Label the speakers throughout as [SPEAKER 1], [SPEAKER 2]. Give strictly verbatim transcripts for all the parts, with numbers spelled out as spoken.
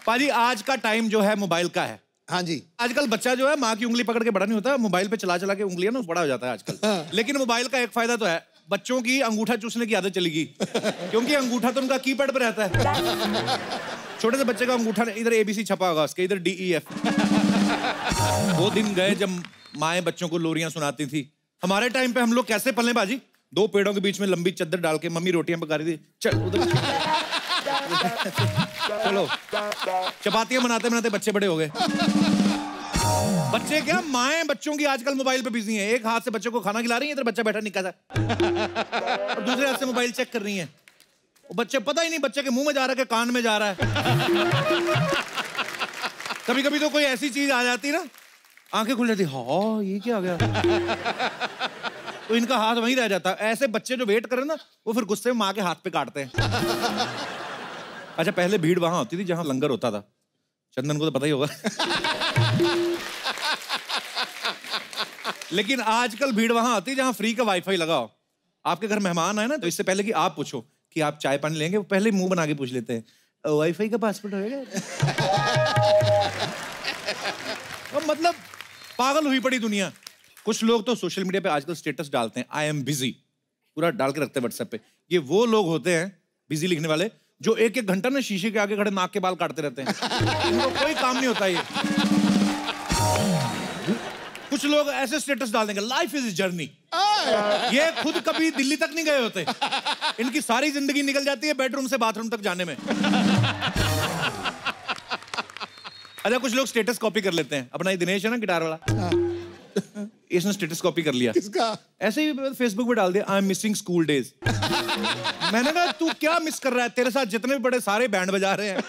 [SPEAKER 1] पाजी आज का टाइम जो है मोबाइल का है।
[SPEAKER 2] हाँ जी।
[SPEAKER 1] आजकल बच्चा जो है माँ की उंगली पकड़ के बड़ा नहीं होता, मोबाइल पे चला चला के उंगलियां ना बड़ा हो जाता है आजकल। हाँ। लेकिन मोबाइल का एक फायदा तो है, बच्चों की अंगूठा चूसने की आदत चलेगी क्योंकि अंगूठा तो उनका कीपैड पे रहता है। छोटे से बच्चे का अंगूठा इधर एबीसी छपा होगा उसके, इधर डी ई एफ। वो दिन गए जब माएं बच्चों को लोरियां सुनाती थी। हमारे टाइम पे हम लोग कैसे पले बाजी, दो पेड़ों के बीच में लंबी चद्दर डाल के मम्मी रोटियां पका रही थी, चल उधर चलो चपातियां बनाते बनाते बच्चे बड़े हो गए। बच्चे क्या, माएं बच्चों की आजकल मोबाइल पे बिजी हैं। एक हाथ से बच्चों को खाना खिला रही है, इधर बच्चा बैठा निक्का सा, और दूसरे हाथ से मोबाइल चेक कर रही हैं। बच्चे पता ही नहीं बच्चे के मुंह में जा रहा है कि कान में जा रहा है। कभी कभी तो कोई ऐसी चीज आ जाती ना, आंखें खुल जाती, हाँ ये क्या आ गया, तो इनका हाथ वहीं रह जाता। ऐसे बच्चे जो वेट करे ना, वो फिर गुस्से में माँ के हाथ पे काटते हैं। अच्छा पहले भीड़ वहां होती थी जहां लंगर होता था, चंदन को तो पता ही होगा। लेकिन आजकल भीड़ वहां आती है जहां फ्री का वाईफाई लगा हो। आपके घर मेहमान आए ना, तो इससे पहले कि आप पूछो कि आप चाय पानी लेंगे, वो पहले मुंह बना के पूछ लेते हैं, वाईफाई का पासवर्ड होएगा? मतलब पागल हुई पड़ी दुनिया। कुछ लोग तो सोशल मीडिया पे आजकल स्टेटस डालते हैं, आई एम बिजी, पूरा डाल के रखते हैं व्हाट्सएप पे। ये वो लोग होते हैं बिजी लिखने वाले जो एक एक घंटा ना शीशे के आगे खड़े नाक के बाल काटते रहते हैं। इनको कोई काम नहीं होता ये। कुछ लोग ऐसे स्टेटस डाल देंगे, लाइफ इज जर्नी। ये खुद कभी दिल्ली तक नहीं गए होते, इनकी सारी जिंदगी निकल जाती है बेडरूम से बाथरूम तक जाने में। अच्छा कुछ लोग स्टेटस कॉपी कर लेते हैं। अपना ये दिनेश है ना गिटार वाला, इसने स्टेटस कॉपी कर लिया। किसका? ऐसे ही फेसबुक पे डाल दिया, I'm missing school days. मैंने कहा तू क्या मिस कर रहा है, तेरे साथ जितने भी बड़े सारे बैंड बजा रहे हैं।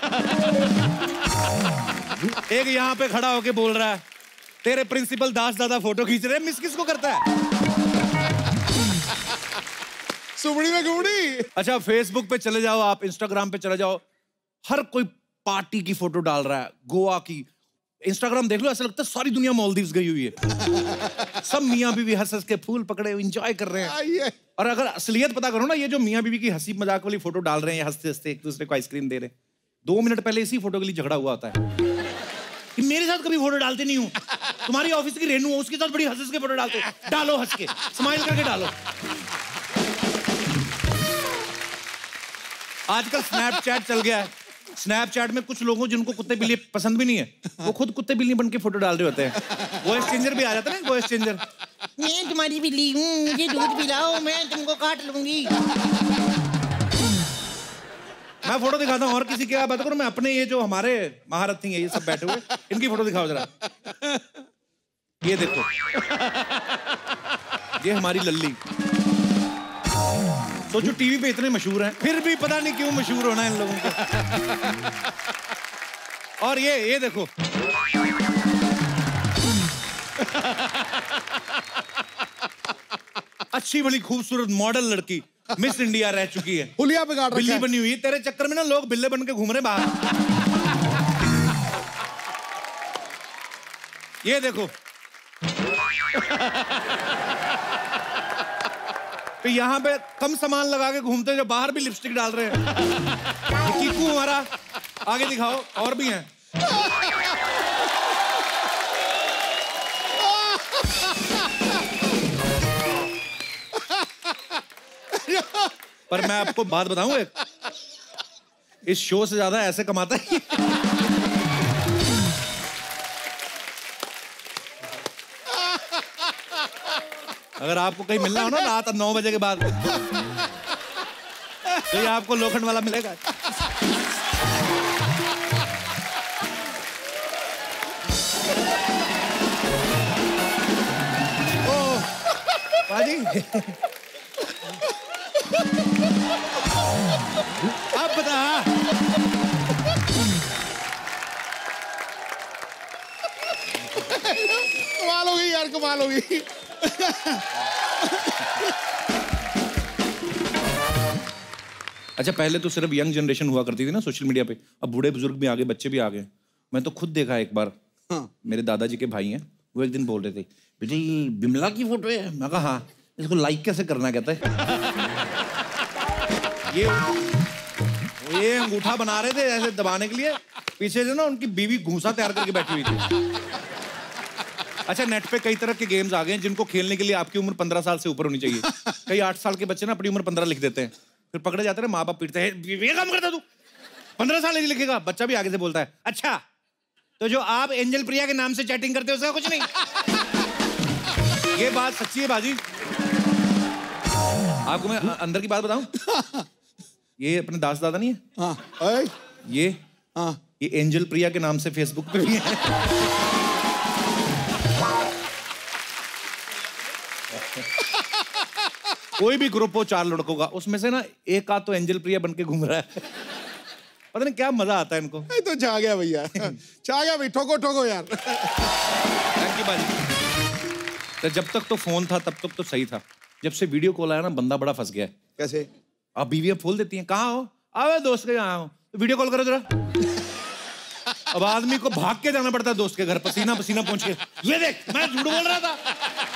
[SPEAKER 1] एक यहाँ पे खड़ा होके बोल रहा है, तेरे प्रिंसिपल दास दादा फोटो खींच रहे हैं, मिस किसको करता है?
[SPEAKER 2] सुबड़ी में गुबड़ी।
[SPEAKER 1] अच्छा फेसबुक पे चले जाओ आप, इंस्टाग्राम पे चले जाओ, हर कोई पार्टी की फोटो डाल रहा है, गोवा की। इंस्टाग्राम देख लो, ऐसा लगता है सारी दुनिया मालदीव्स गई हुई है। सब मियां बीवी हंस हंस के फूल पकड़े एंजॉय कर रहे हैं। और अगर असलियत पता करो ना, ये जो मियां बीवी की हंसी मजाक वाली फोटो डाल रहे हैं, हंसते हंसते एक दूसरे को आइसक्रीम दे रहे हैं, दो मिनट पहले इसी फोटो के लिए झगड़ा हुआ होता है कि मेरे साथ कभी फोटो डालते नहीं हूँ, तुम्हारी ऑफिस की रेनू उसके साथ बड़ी हंस हंस के फोटो डालते, डालो हंस के, स्माइल करके डालो। आजकल स्नैपचैट चल गया है। स्नैपचैट में कुछ लोगों जिनको कुत्ते बिल्ली पसंद भी नहीं है, वो खुद कुत्ते बिल्ली बन के फोटो डाल रहे होते हैं। वॉइस चेंजर भी आ जाता है ना, वॉइस चेंजर, मैं तुम्हारी बिल्ली हूँ, मुझे दूध पिलाओ, मैं तुमको काट लूंगी। मैं फोटो दिखाता हूँ, और किसी की बात करो, मैं अपने ये जो हमारे महारथी हैं ये सब बैठे हुए, इनकी फोटो दिखाओ जरा। ये देखो, ये हमारी लल्ली। तो जो टीवी पे इतने मशहूर हैं, फिर भी पता नहीं क्यों मशहूर होना है इन लोगों को। और ये ये देखो, अच्छी बड़ी खूबसूरत मॉडल लड़की मिस इंडिया रह चुकी है,
[SPEAKER 2] हुलिया पे गाड़
[SPEAKER 1] बिल्ली बनी हुई है। तेरे चक्कर में ना लोग बिल्ले बन के घूम रहे बाहर। ये देखो, तो यहाँ पे कम सामान लगा के घूमते हैं, जो बाहर भी लिपस्टिक डाल रहे हैं। कीकू हमारा, आगे दिखाओ, और भी हैं। पर मैं आपको बात बताऊं एक, इस शो से ज्यादा ऐसे कमाता है। अगर आपको कहीं मिलना हो ना रात नौ बजे के बाद, तो ये आपको लोखंड वाला मिलेगा। ओ, पाजी, अब बता।
[SPEAKER 2] कमाल हो गई यार, कमाल हो गई।
[SPEAKER 1] अच्छा पहले तो सिर्फ यंग जनरेशन हुआ करती थी ना सोशल मीडिया पे, अब बूढ़े बुजुर्ग भी आ गए, बच्चे भी आ गए। मैं तो खुद देखा एक बार। हाँ। मेरे दादाजी के भाई हैं, वो एक दिन बोल रहे थे, बेटे ये बिमला की फोटो है। मैं कहा हाँ, इसको लाइक कैसे करना कहता है। ये ये अंगूठा बना रहे थे ऐसे दबाने के लिए, पीछे जो ना उनकी बीवी घूसा तैयार करके बैठी हुई थी। अच्छा, नेट पे कई तरह के गेम्स आ गए हैं जिनको खेलने के लिए आपकी उम्र पंद्रह साल से ऊपर होनी चाहिए। कई आठ साल के बच्चे ना अपनी उम्र पंद्रह लिख देते हैं, फिर पकड़े जाते हैं, माँ बाप पीटते हैं, ये काम करता तू पंद्रह साल नहीं लिखेगा। बच्चा भी आगे से बोलता है, अच्छा तो जो आप एंजल प्रिया के नाम से चैटिंग करते हो उसका कुछ नहीं। ये बात सच्ची है बाजी। आपको मैं अंदर की बात बताऊं, ये अपने दास दादा नहीं है,
[SPEAKER 2] हाँ,
[SPEAKER 1] ये
[SPEAKER 2] हाँ,
[SPEAKER 1] ये एंजल प्रिया के नाम से फेसबुक पे भी है। कोई भी ग्रुप हो चार लड़कों का, उसमें से ना एक आध तो एंजल प्रिया बन के घूम रहा है। पता नहीं क्या मजा आता है इनको।
[SPEAKER 2] तो छा गया भैया, छा गया भाई, ठोको ठोको यार।
[SPEAKER 1] थैंक यू बाजी। तो जब तक तो फोन था तब तक तो सही था, जब से वीडियो कॉल आया ना बंदा बड़ा फंस गया है।
[SPEAKER 2] कैसे?
[SPEAKER 1] आप बीवियां फोन देती हैं, कहाँ हो? आवे दोस्त के यहाँ हो, तो वीडियो कॉल करो जरा। अब आदमी को भाग के जाना पड़ता है दोस्त के घर, पसीना पसीना पहुंच के, ये देख मैं झूठ बोल रहा था।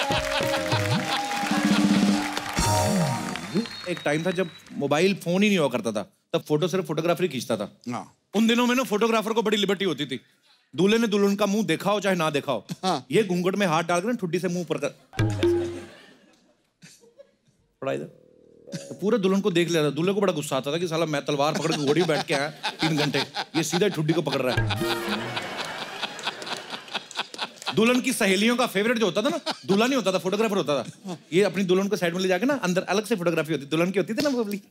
[SPEAKER 1] एक टाइम था जब मोबाइल फोन ही नहीं हुआ करता था, तब फोटो सिर्फ फोटोग्राफर ही खींचता था। हाँ। उन दिनों में ना फोटोग्राफर को बड़ी लिबर्टी होती थी, दूल्हे ने दुल्हन का मुंह देखा हो चाहे ना देखा हो, हाँ। ये घूंघट में हाथ डालकर ठुड्डी से मुंह पर कर थोड़ा इधर, तो पूरे दुल्हन को देख लिया था। दूल्हे को बड़ा गुस्सा आता था कि साला मैं तलवार पकड़ के घोड़ी बैठ के आया तीन घंटे, ये सीधा ठुड्डी को पकड़ रहा है। दुल्हन की सहेलियों का फेवरेट जो होता था ना, दूल्हा नहीं होता था, फोटोग्राफर होता था। ये अपनी दुल्हन को साइड में ले जाके ना अंदर अलग से फोटोग्राफी होती, दुल्हन की होती थी ना पब्लिक।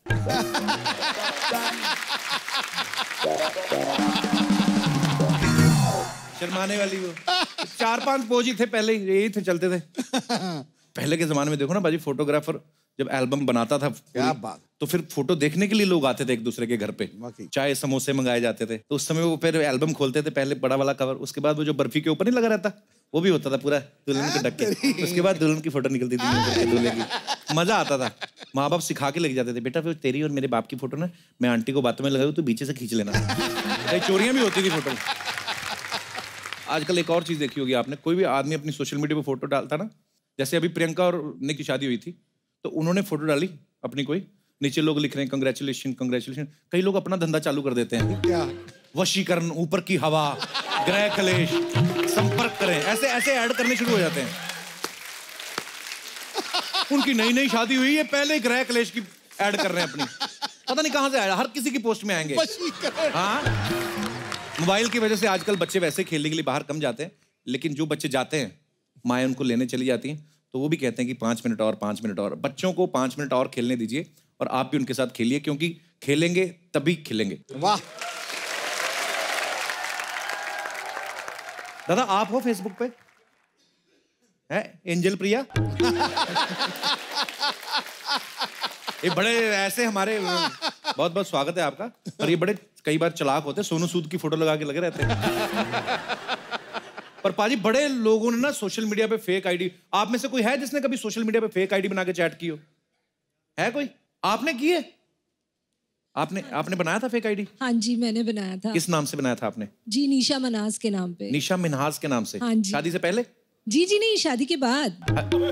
[SPEAKER 1] शर्माने वाली वो चार पांच पोज ही थे पहले, यही थे चलते थे। पहले के जमाने में देखो ना बाजी, फोटोग्राफर जब एल्बम बनाता था, क्या बात, तो फिर फोटो देखने के लिए लोग आते थे एक दूसरे के घर पे, चाय समोसे मंगाए जाते थे। तो उस समय वो फिर एल्बम खोलते थे, पहले बड़ा वाला कवर, उसके बाद वो जो बर्फी के ऊपर नहीं लगा रहता वो भी होता था पूरा दुल्हन के ढक के, उसके बाद दुल्हन की फोटो निकलती थी दूल्हे की। मजा आता था। माँ बाप सिखा के लेके जाते थे, बेटा फिर तेरी और मेरे बाप की फोटो ना मैं आंटी को बातों में लगाऊं तो बीचे से खींच लेना। कई चोरियां भी होती थी फोटो। आजकल एक और चीज देखी होगी आपने, कोई भी आदमी अपनी सोशल मीडिया पे फोटो डालता ना, जैसे अभी प्रियंका और निक की शादी हुई थी, तो उन्होंने फोटो डाली अपनी, कोई नीचे लोग लिख रहे हैं कंग्रेचुलेशन कंग्रेचुलेशन। कई लोग अपना धंधा चालू कर देते हैं, क्या वशीकरण, ऊपर की हवा, ग्रह कलेश, संपर्क करें, ऐसे ऐसे ऐड करने शुरू हो जाते हैं। उनकी नई नई शादी हुई है, पहले ही ग्रह कलेश की ऐड कर रहे हैं अपनी, पता नहीं कहां से आया, हर किसी की पोस्ट में आएंगे। हाँ, मोबाइल की वजह से आजकल बच्चे वैसे खेलने के लिए बाहर कम जाते हैं, लेकिन जो बच्चे जाते हैं माएँ उनको लेने चली जाती हैं, तो वो भी कहते हैं कि पाँच मिनट और पाँच मिनट और। बच्चों को पाँच मिनट और खेलने दीजिए और आप भी उनके साथ खेलिए, क्योंकि खेलेंगे तभी खिलेंगे। वाह दादा, आप हो फेसबुक पे? है एंजल प्रिया? ये बड़े ऐसे हमारे, बहुत बहुत स्वागत है आपका, पर ये बड़े कई बार चालाक होते हैं, सोनू सूद की फोटो लगा के लगे रहते हैं। पर पाजी बड़े लोगों ने ना सोशल मीडिया पे फेक आईडी, आप में से कोई है जिसने कभी सोशल मीडिया पे फेक आईडी बना के चैट की हो? है कोई? आपने की है? आपने आपने बनाया था फेक आईडी?
[SPEAKER 3] हाँ जी, मैंने बनाया था।
[SPEAKER 1] किस नाम से बनाया था आपने?
[SPEAKER 3] जी, निशा मनाज के नाम पे।
[SPEAKER 1] निशा मिनहाज के नाम से?
[SPEAKER 3] हाँ जी।
[SPEAKER 1] शादी से पहले?
[SPEAKER 3] जी जी नहीं, शादी के बाद।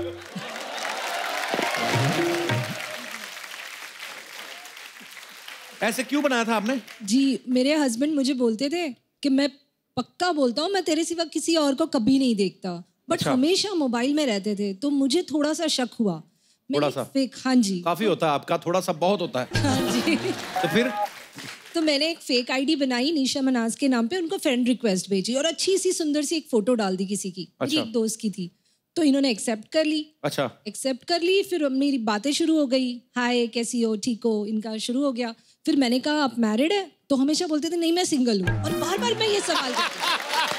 [SPEAKER 1] ऐसे क्यों बनाया था आपने?
[SPEAKER 3] जी, मेरे हस्बैंड मुझे बोलते थे कि मैं पक्का बोलता हूँ, मैं तेरे सिवा किसी और को कभी नहीं देखता, बट अच्छा। हमेशा मोबाइल में रहते थे, तो मुझे थोड़ा सा शक हुआ।
[SPEAKER 1] थोड़ा सा
[SPEAKER 3] फेक, हाँ जी,
[SPEAKER 1] काफी होता है आपका, थोड़ा सा बहुत होता है।
[SPEAKER 3] हाँ जी।
[SPEAKER 1] तो फिर
[SPEAKER 3] तो मैंने एक फेक आईडी बनाई निशा मनाज के नाम पे, उनको फ्रेंड रिक्वेस्ट भेजी और अच्छी सी सुंदर सी एक फोटो डाल दी किसी की, अच्छा। मेरी एक दोस्त की थी, तो इन्होंने एक्सेप्ट कर ली। अच्छा, एक्सेप्ट कर ली, फिर मेरी बातें शुरू हो गई, हाय कैसी हो, ठीक हो, इनका शुरू हो गया। फिर मैंने कहा आप मैरिड है? तो हमेशा बोलते थे नहीं मैं सिंगल हूँ, और बार बार मैं ये सवाल करती।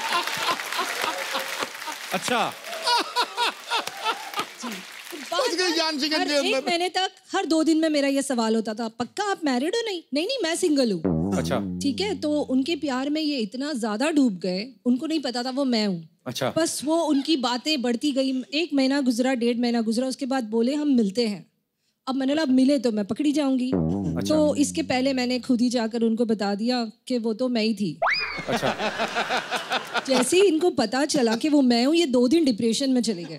[SPEAKER 1] अच्छा,
[SPEAKER 3] हर एक महीने तक हर दो दिन में मेरा ये सवाल होता था, पक्का आप मैरिड हो? नहीं नहीं नहीं मैं सिंगल हूँ। अच्छा, ठीक है। तो उनके प्यार में ये इतना ज्यादा डूब गए, उनको नहीं पता था वो मैं हूँ। अच्छा, बस वो उनकी बातें बढ़ती गई, एक महीना गुजरा, डेढ़ महीना गुजरा, उसके बाद बोले हम मिलते हैं। अब मैंने बोला मिले तो मैं पकड़ी जाऊंगी। अच्छा। तो इसके पहले मैंने खुद ही जाकर उनको बता दिया कि वो तो मैं ही थी। अच्छा। जैसे ही इनको पता चला कि वो मैं हूँ, ये दो दिन डिप्रेशन में चले गए।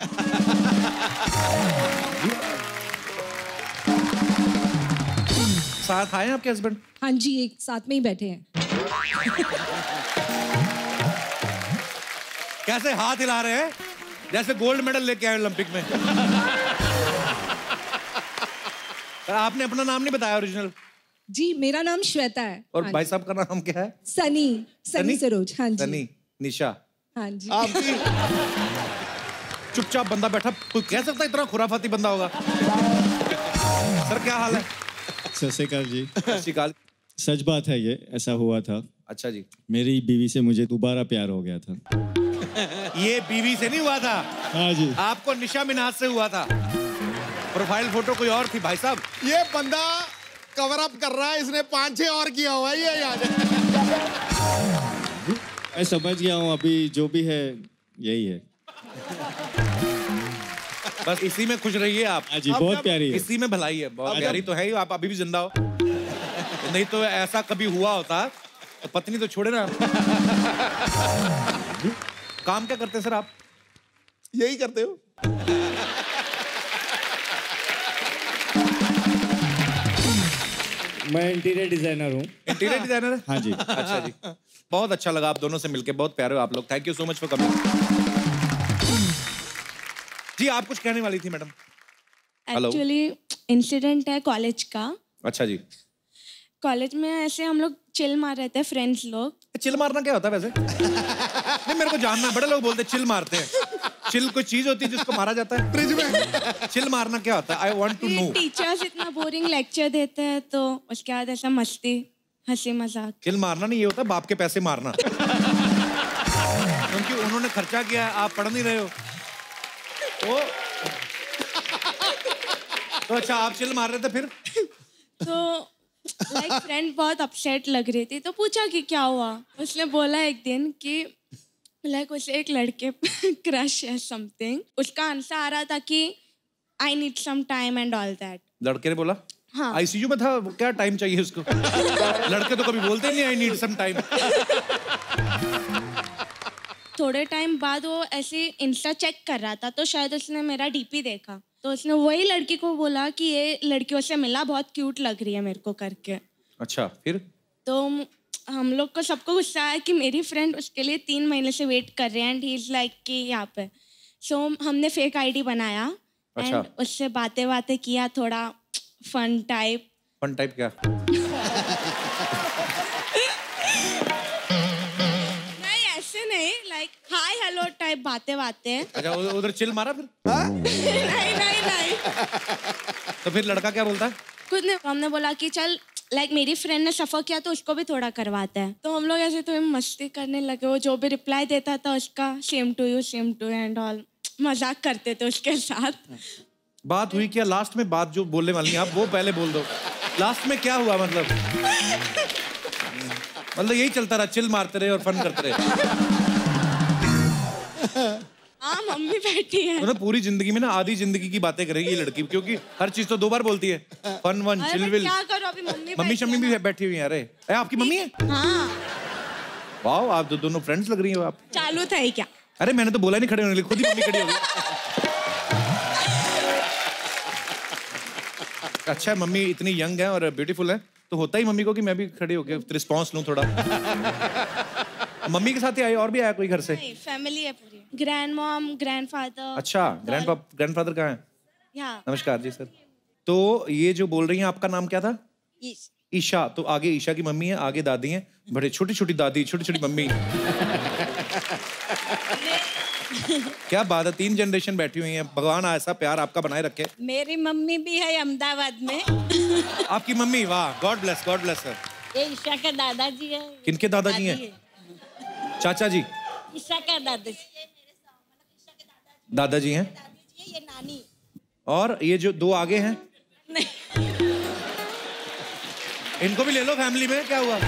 [SPEAKER 1] साथ आए आपके हस्बैंड?
[SPEAKER 3] हाँ जी, एक साथ में ही बैठे हैं।
[SPEAKER 1] कैसे हाथ हिला रहे हैं जैसे गोल्ड मेडल लेके आए ओलंपिक में। आपने अपना नाम नहीं बताया ओरिजिनल।
[SPEAKER 3] जी मेरा नाम श्वेता है।
[SPEAKER 1] और भाई साहब का नाम क्या है?
[SPEAKER 3] सनी। सनी सरोज। हाँ जी।
[SPEAKER 1] सनी निशा।
[SPEAKER 3] हाँ जी।
[SPEAKER 2] आपकी
[SPEAKER 1] चुपचाप बंदा बैठा, कोई कह सकता है इतना खुराफाती बंदा होगा? सर क्या हाल है?
[SPEAKER 4] सत श्री अकाल जी।
[SPEAKER 1] सत श्री अकाल।
[SPEAKER 4] सच बात है, ये ऐसा हुआ था।
[SPEAKER 1] अच्छा जी।
[SPEAKER 4] मेरी बीवी से मुझे दोबारा प्यार हो गया था।
[SPEAKER 1] ये बीवी से नहीं हुआ था।
[SPEAKER 4] हाँ जी।
[SPEAKER 1] आपको निशा मिनाज से हुआ था। प्रोफाइल फोटो कोई और थी भाई साहब।
[SPEAKER 2] ये बंदा कवर अप कर रहा है, इसने पांच छह और किया हुआ है ये याद है।
[SPEAKER 4] मैं समझ गया हूँ, अभी जो भी है यही है।
[SPEAKER 1] बस इसी में खुश रहिए आप।
[SPEAKER 4] हाँ जी, बहुत प्यारी है।
[SPEAKER 1] इसी में भलाई है, बहुत प्यारी तो है ही। आप अभी भी जिंदा हो। नहीं तो ऐसा कभी हुआ होता तो पत्नी तो छोड़े ना। काम क्या करते हैं सर आप?
[SPEAKER 2] यही करते हो।
[SPEAKER 4] मैं इंटीरियर डिजाइनर हूँ।
[SPEAKER 1] इंटीरियर डिजाइनर है?
[SPEAKER 4] हाँ जी।
[SPEAKER 1] अच्छा जी, बहुत अच्छा लगा आप दोनों से मिलके, बहुत प्यारे हो आप लोग। Thank you so much for coming. जी आप कुछ कहने वाली थी मैडम।
[SPEAKER 5] एक्चुअली इंसिडेंट है कॉलेज का।
[SPEAKER 1] अच्छा जी।
[SPEAKER 5] कॉलेज में ऐसे हम लोग चिल मार रहे थे फ्रेंड्स लोग।
[SPEAKER 1] चिल मारना क्या होता है वैसे? नहीं मेरे को जानना है, बड़े लोग बोलते हैं चिल मारते हैं। चिल कोई चीज होती है जिसको मारा जाता है? फ्रिज में। चिल मारना क्या होता है? I want to know.
[SPEAKER 5] Teachers इतना बोरिंग लेक्चर देते हैं तो उसके बाद ऐसा मस्ती हंसी मजाक।
[SPEAKER 1] चिल मारना नहीं, ये होता है बाप के पैसे मारना। क्योंकि उन्होंने खर्चा किया है, आप पढ़ नहीं रहे हो। ओ। तो अच्छा आप चिल मार रहे थे फिर?
[SPEAKER 5] तो लाइक फ्रेंड बहुत अपसेट लग रही थी तो पूछा कि क्या हुआ। उसने बोला एक दिन कि लाइक उसे एक लड़के क्रश है समथिंग। उसका आंसर आ रहा था कि I need some time and all that.
[SPEAKER 1] लड़के ने बोला?
[SPEAKER 5] हाँ।
[SPEAKER 1] आईसीयू में था, क्या टाइम चाहिए उसको? लड़के तो कभी बोलते ही नहीं आई नीड सम टाइम।
[SPEAKER 5] थोड़े टाइम बाद वो ऐसे इंस्टा चेक कर रहा था तो शायद उसने मेरा डीपी देखा तो उसने वही लड़की को बोला कि ये लड़कियों से मिला, बहुत क्यूट लग रही है मेरे को करके।
[SPEAKER 1] अच्छा फिर? तो
[SPEAKER 5] हम लोग को सबको गुस्सा आया कि मेरी फ्रेंड उसके लिए तीन महीने से वेट कर रहे हैं एंड ही इज लाइक कि यहाँ पे। सो so, हमने फेक आईडी बनाया एंड
[SPEAKER 1] अच्छा।
[SPEAKER 5] उससे बातें बातें किया, थोड़ा फन टाइप।
[SPEAKER 1] फन टाइप क्या?
[SPEAKER 5] नहीं ऐसे नहीं, लाइक हाय हेलो टाइप बातें बातें।
[SPEAKER 1] अच्छा उधर चिल मारा फिर?
[SPEAKER 5] नहीं नहीं नहीं।
[SPEAKER 1] तो फिर लड़का क्या बोलता है?
[SPEAKER 5] कुछ नहीं, हमने बोला कि चल लाइक like, मेरी फ्रेंड ने सफर किया तो उसको भी थोड़ा करवाते हैं। तो हम लोग ऐसे तो मस्ती करने लगे। वो जो भी रिप्लाई देता था उसका same to you same to and all मजाक करते थे उसके साथ।
[SPEAKER 1] बात हुई क्या लास्ट में? बात जो बोलने वाली है आप वो पहले बोल दो। लास्ट में क्या हुआ मतलब? मतलब यही चलता रहा, चिल मारते रहे और फन करते रहे।
[SPEAKER 5] हाँ मम्मी बैठी है।
[SPEAKER 1] तो पूरी जिंदगी में ना आधी जिंदगी की बातें करेगी ये लड़की, क्योंकि हर चीज तो दो बार बोलती है। Fun one chill will.
[SPEAKER 5] क्या करो अभी मम्मी
[SPEAKER 1] मम्मी शम्मी भी बैठी हुई है। अरे ए, आपकी मम्मी है?
[SPEAKER 5] हाँ।
[SPEAKER 1] वाह आप तो दोनों फ्रेंड्स लग रही हो आप।
[SPEAKER 5] चालू था ही क्या?
[SPEAKER 1] अरे मैंने तो बोला नहीं खड़े होने के लिए, खुद ही मम्मी खड़ी हो गई। अच्छा मम्मी इतनी यंग है और ब्यूटीफुल है तो होता ही मम्मी को कि मैं भी खड़ी होके रिस्पॉन्स लूं थोड़ा। मम्मी के साथ ही आई और भी आया कोई घर से?
[SPEAKER 5] नहीं फैमिली है पूरी। Grand mom grandfather.
[SPEAKER 1] अच्छा ग्रैंड ग्रैंडफादर कहाँ है?
[SPEAKER 5] यहाँ।
[SPEAKER 1] नमस्कार जी सर। तो ये जो बोल रही हैं आपका नाम क्या था? ईशा। तो आगे ईशा की मम्मी है, आगे दादी है, बड़े छोटी छोटी दादी छोटी छोटी मम्मी। क्या बात है, तीन जनरेशन बैठी हुई हैं। भगवान ऐसा प्यार आपका बनाए रखे।
[SPEAKER 6] मेरी मम्मी भी है अहमदाबाद में।
[SPEAKER 1] आपकी मम्मी? वाह God bless God bless sir.
[SPEAKER 6] ये ईशा के दादाजी है।
[SPEAKER 1] किनके दादाजी हैं? चाचा जी?
[SPEAKER 6] ईशा का दादाजी।
[SPEAKER 1] दादाजी हैं।
[SPEAKER 6] ये नानी।
[SPEAKER 1] और ये जो दो आगे हैं? नहीं। इनको भी ले लो फैमिली में, क्या हुआ?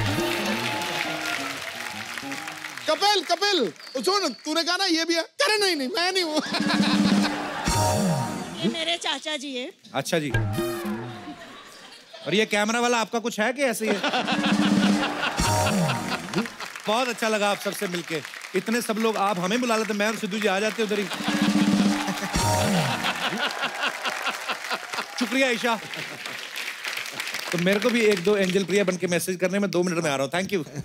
[SPEAKER 2] कपिल कपिल सुन, तूने कहा ना ये भी है। अरे नहीं नहीं मैं नहीं हूँ।
[SPEAKER 6] ये मेरे चाचा जी है।
[SPEAKER 1] अच्छा जी। और ये कैमरा वाला आपका कुछ है कि ऐसे ही है? बहुत अच्छा लगा आप सबसे मिलके। इतने सब लोग, आप हमें बुला लेते, मैं और सिद्धू जी आ जाते उधर ही। शुक्रिया ईशा। तो मेरे को भी एक दो एंजल प्रिया बन के मैसेज करने में दो मिनट में आ रहा हूँ। Thank you.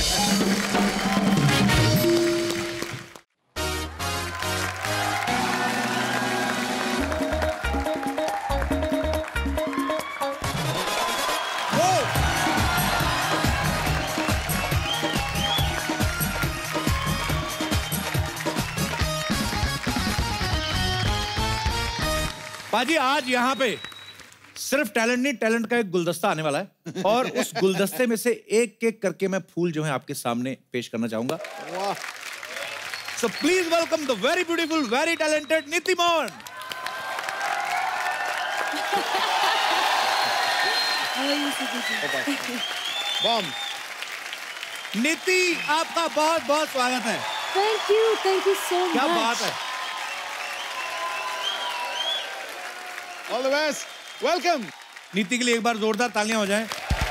[SPEAKER 1] पाजी आज यहाँ पे सिर्फ टैलेंट नहीं, टैलेंट का एक गुलदस्ता आने वाला है और उस गुलदस्ते में से एक एक करके मैं फूल जो है आपके सामने पेश करना चाहूंगा। So please welcome the very beautiful, very talented Niti Mohan. Niti, आपका बहुत बहुत स्वागत है।
[SPEAKER 3] Thank you, thank you so much.
[SPEAKER 1] क्या बात है।
[SPEAKER 2] All the best, welcome.
[SPEAKER 1] Niti के लिए एक बार जोरदार तालियां हो जाएं।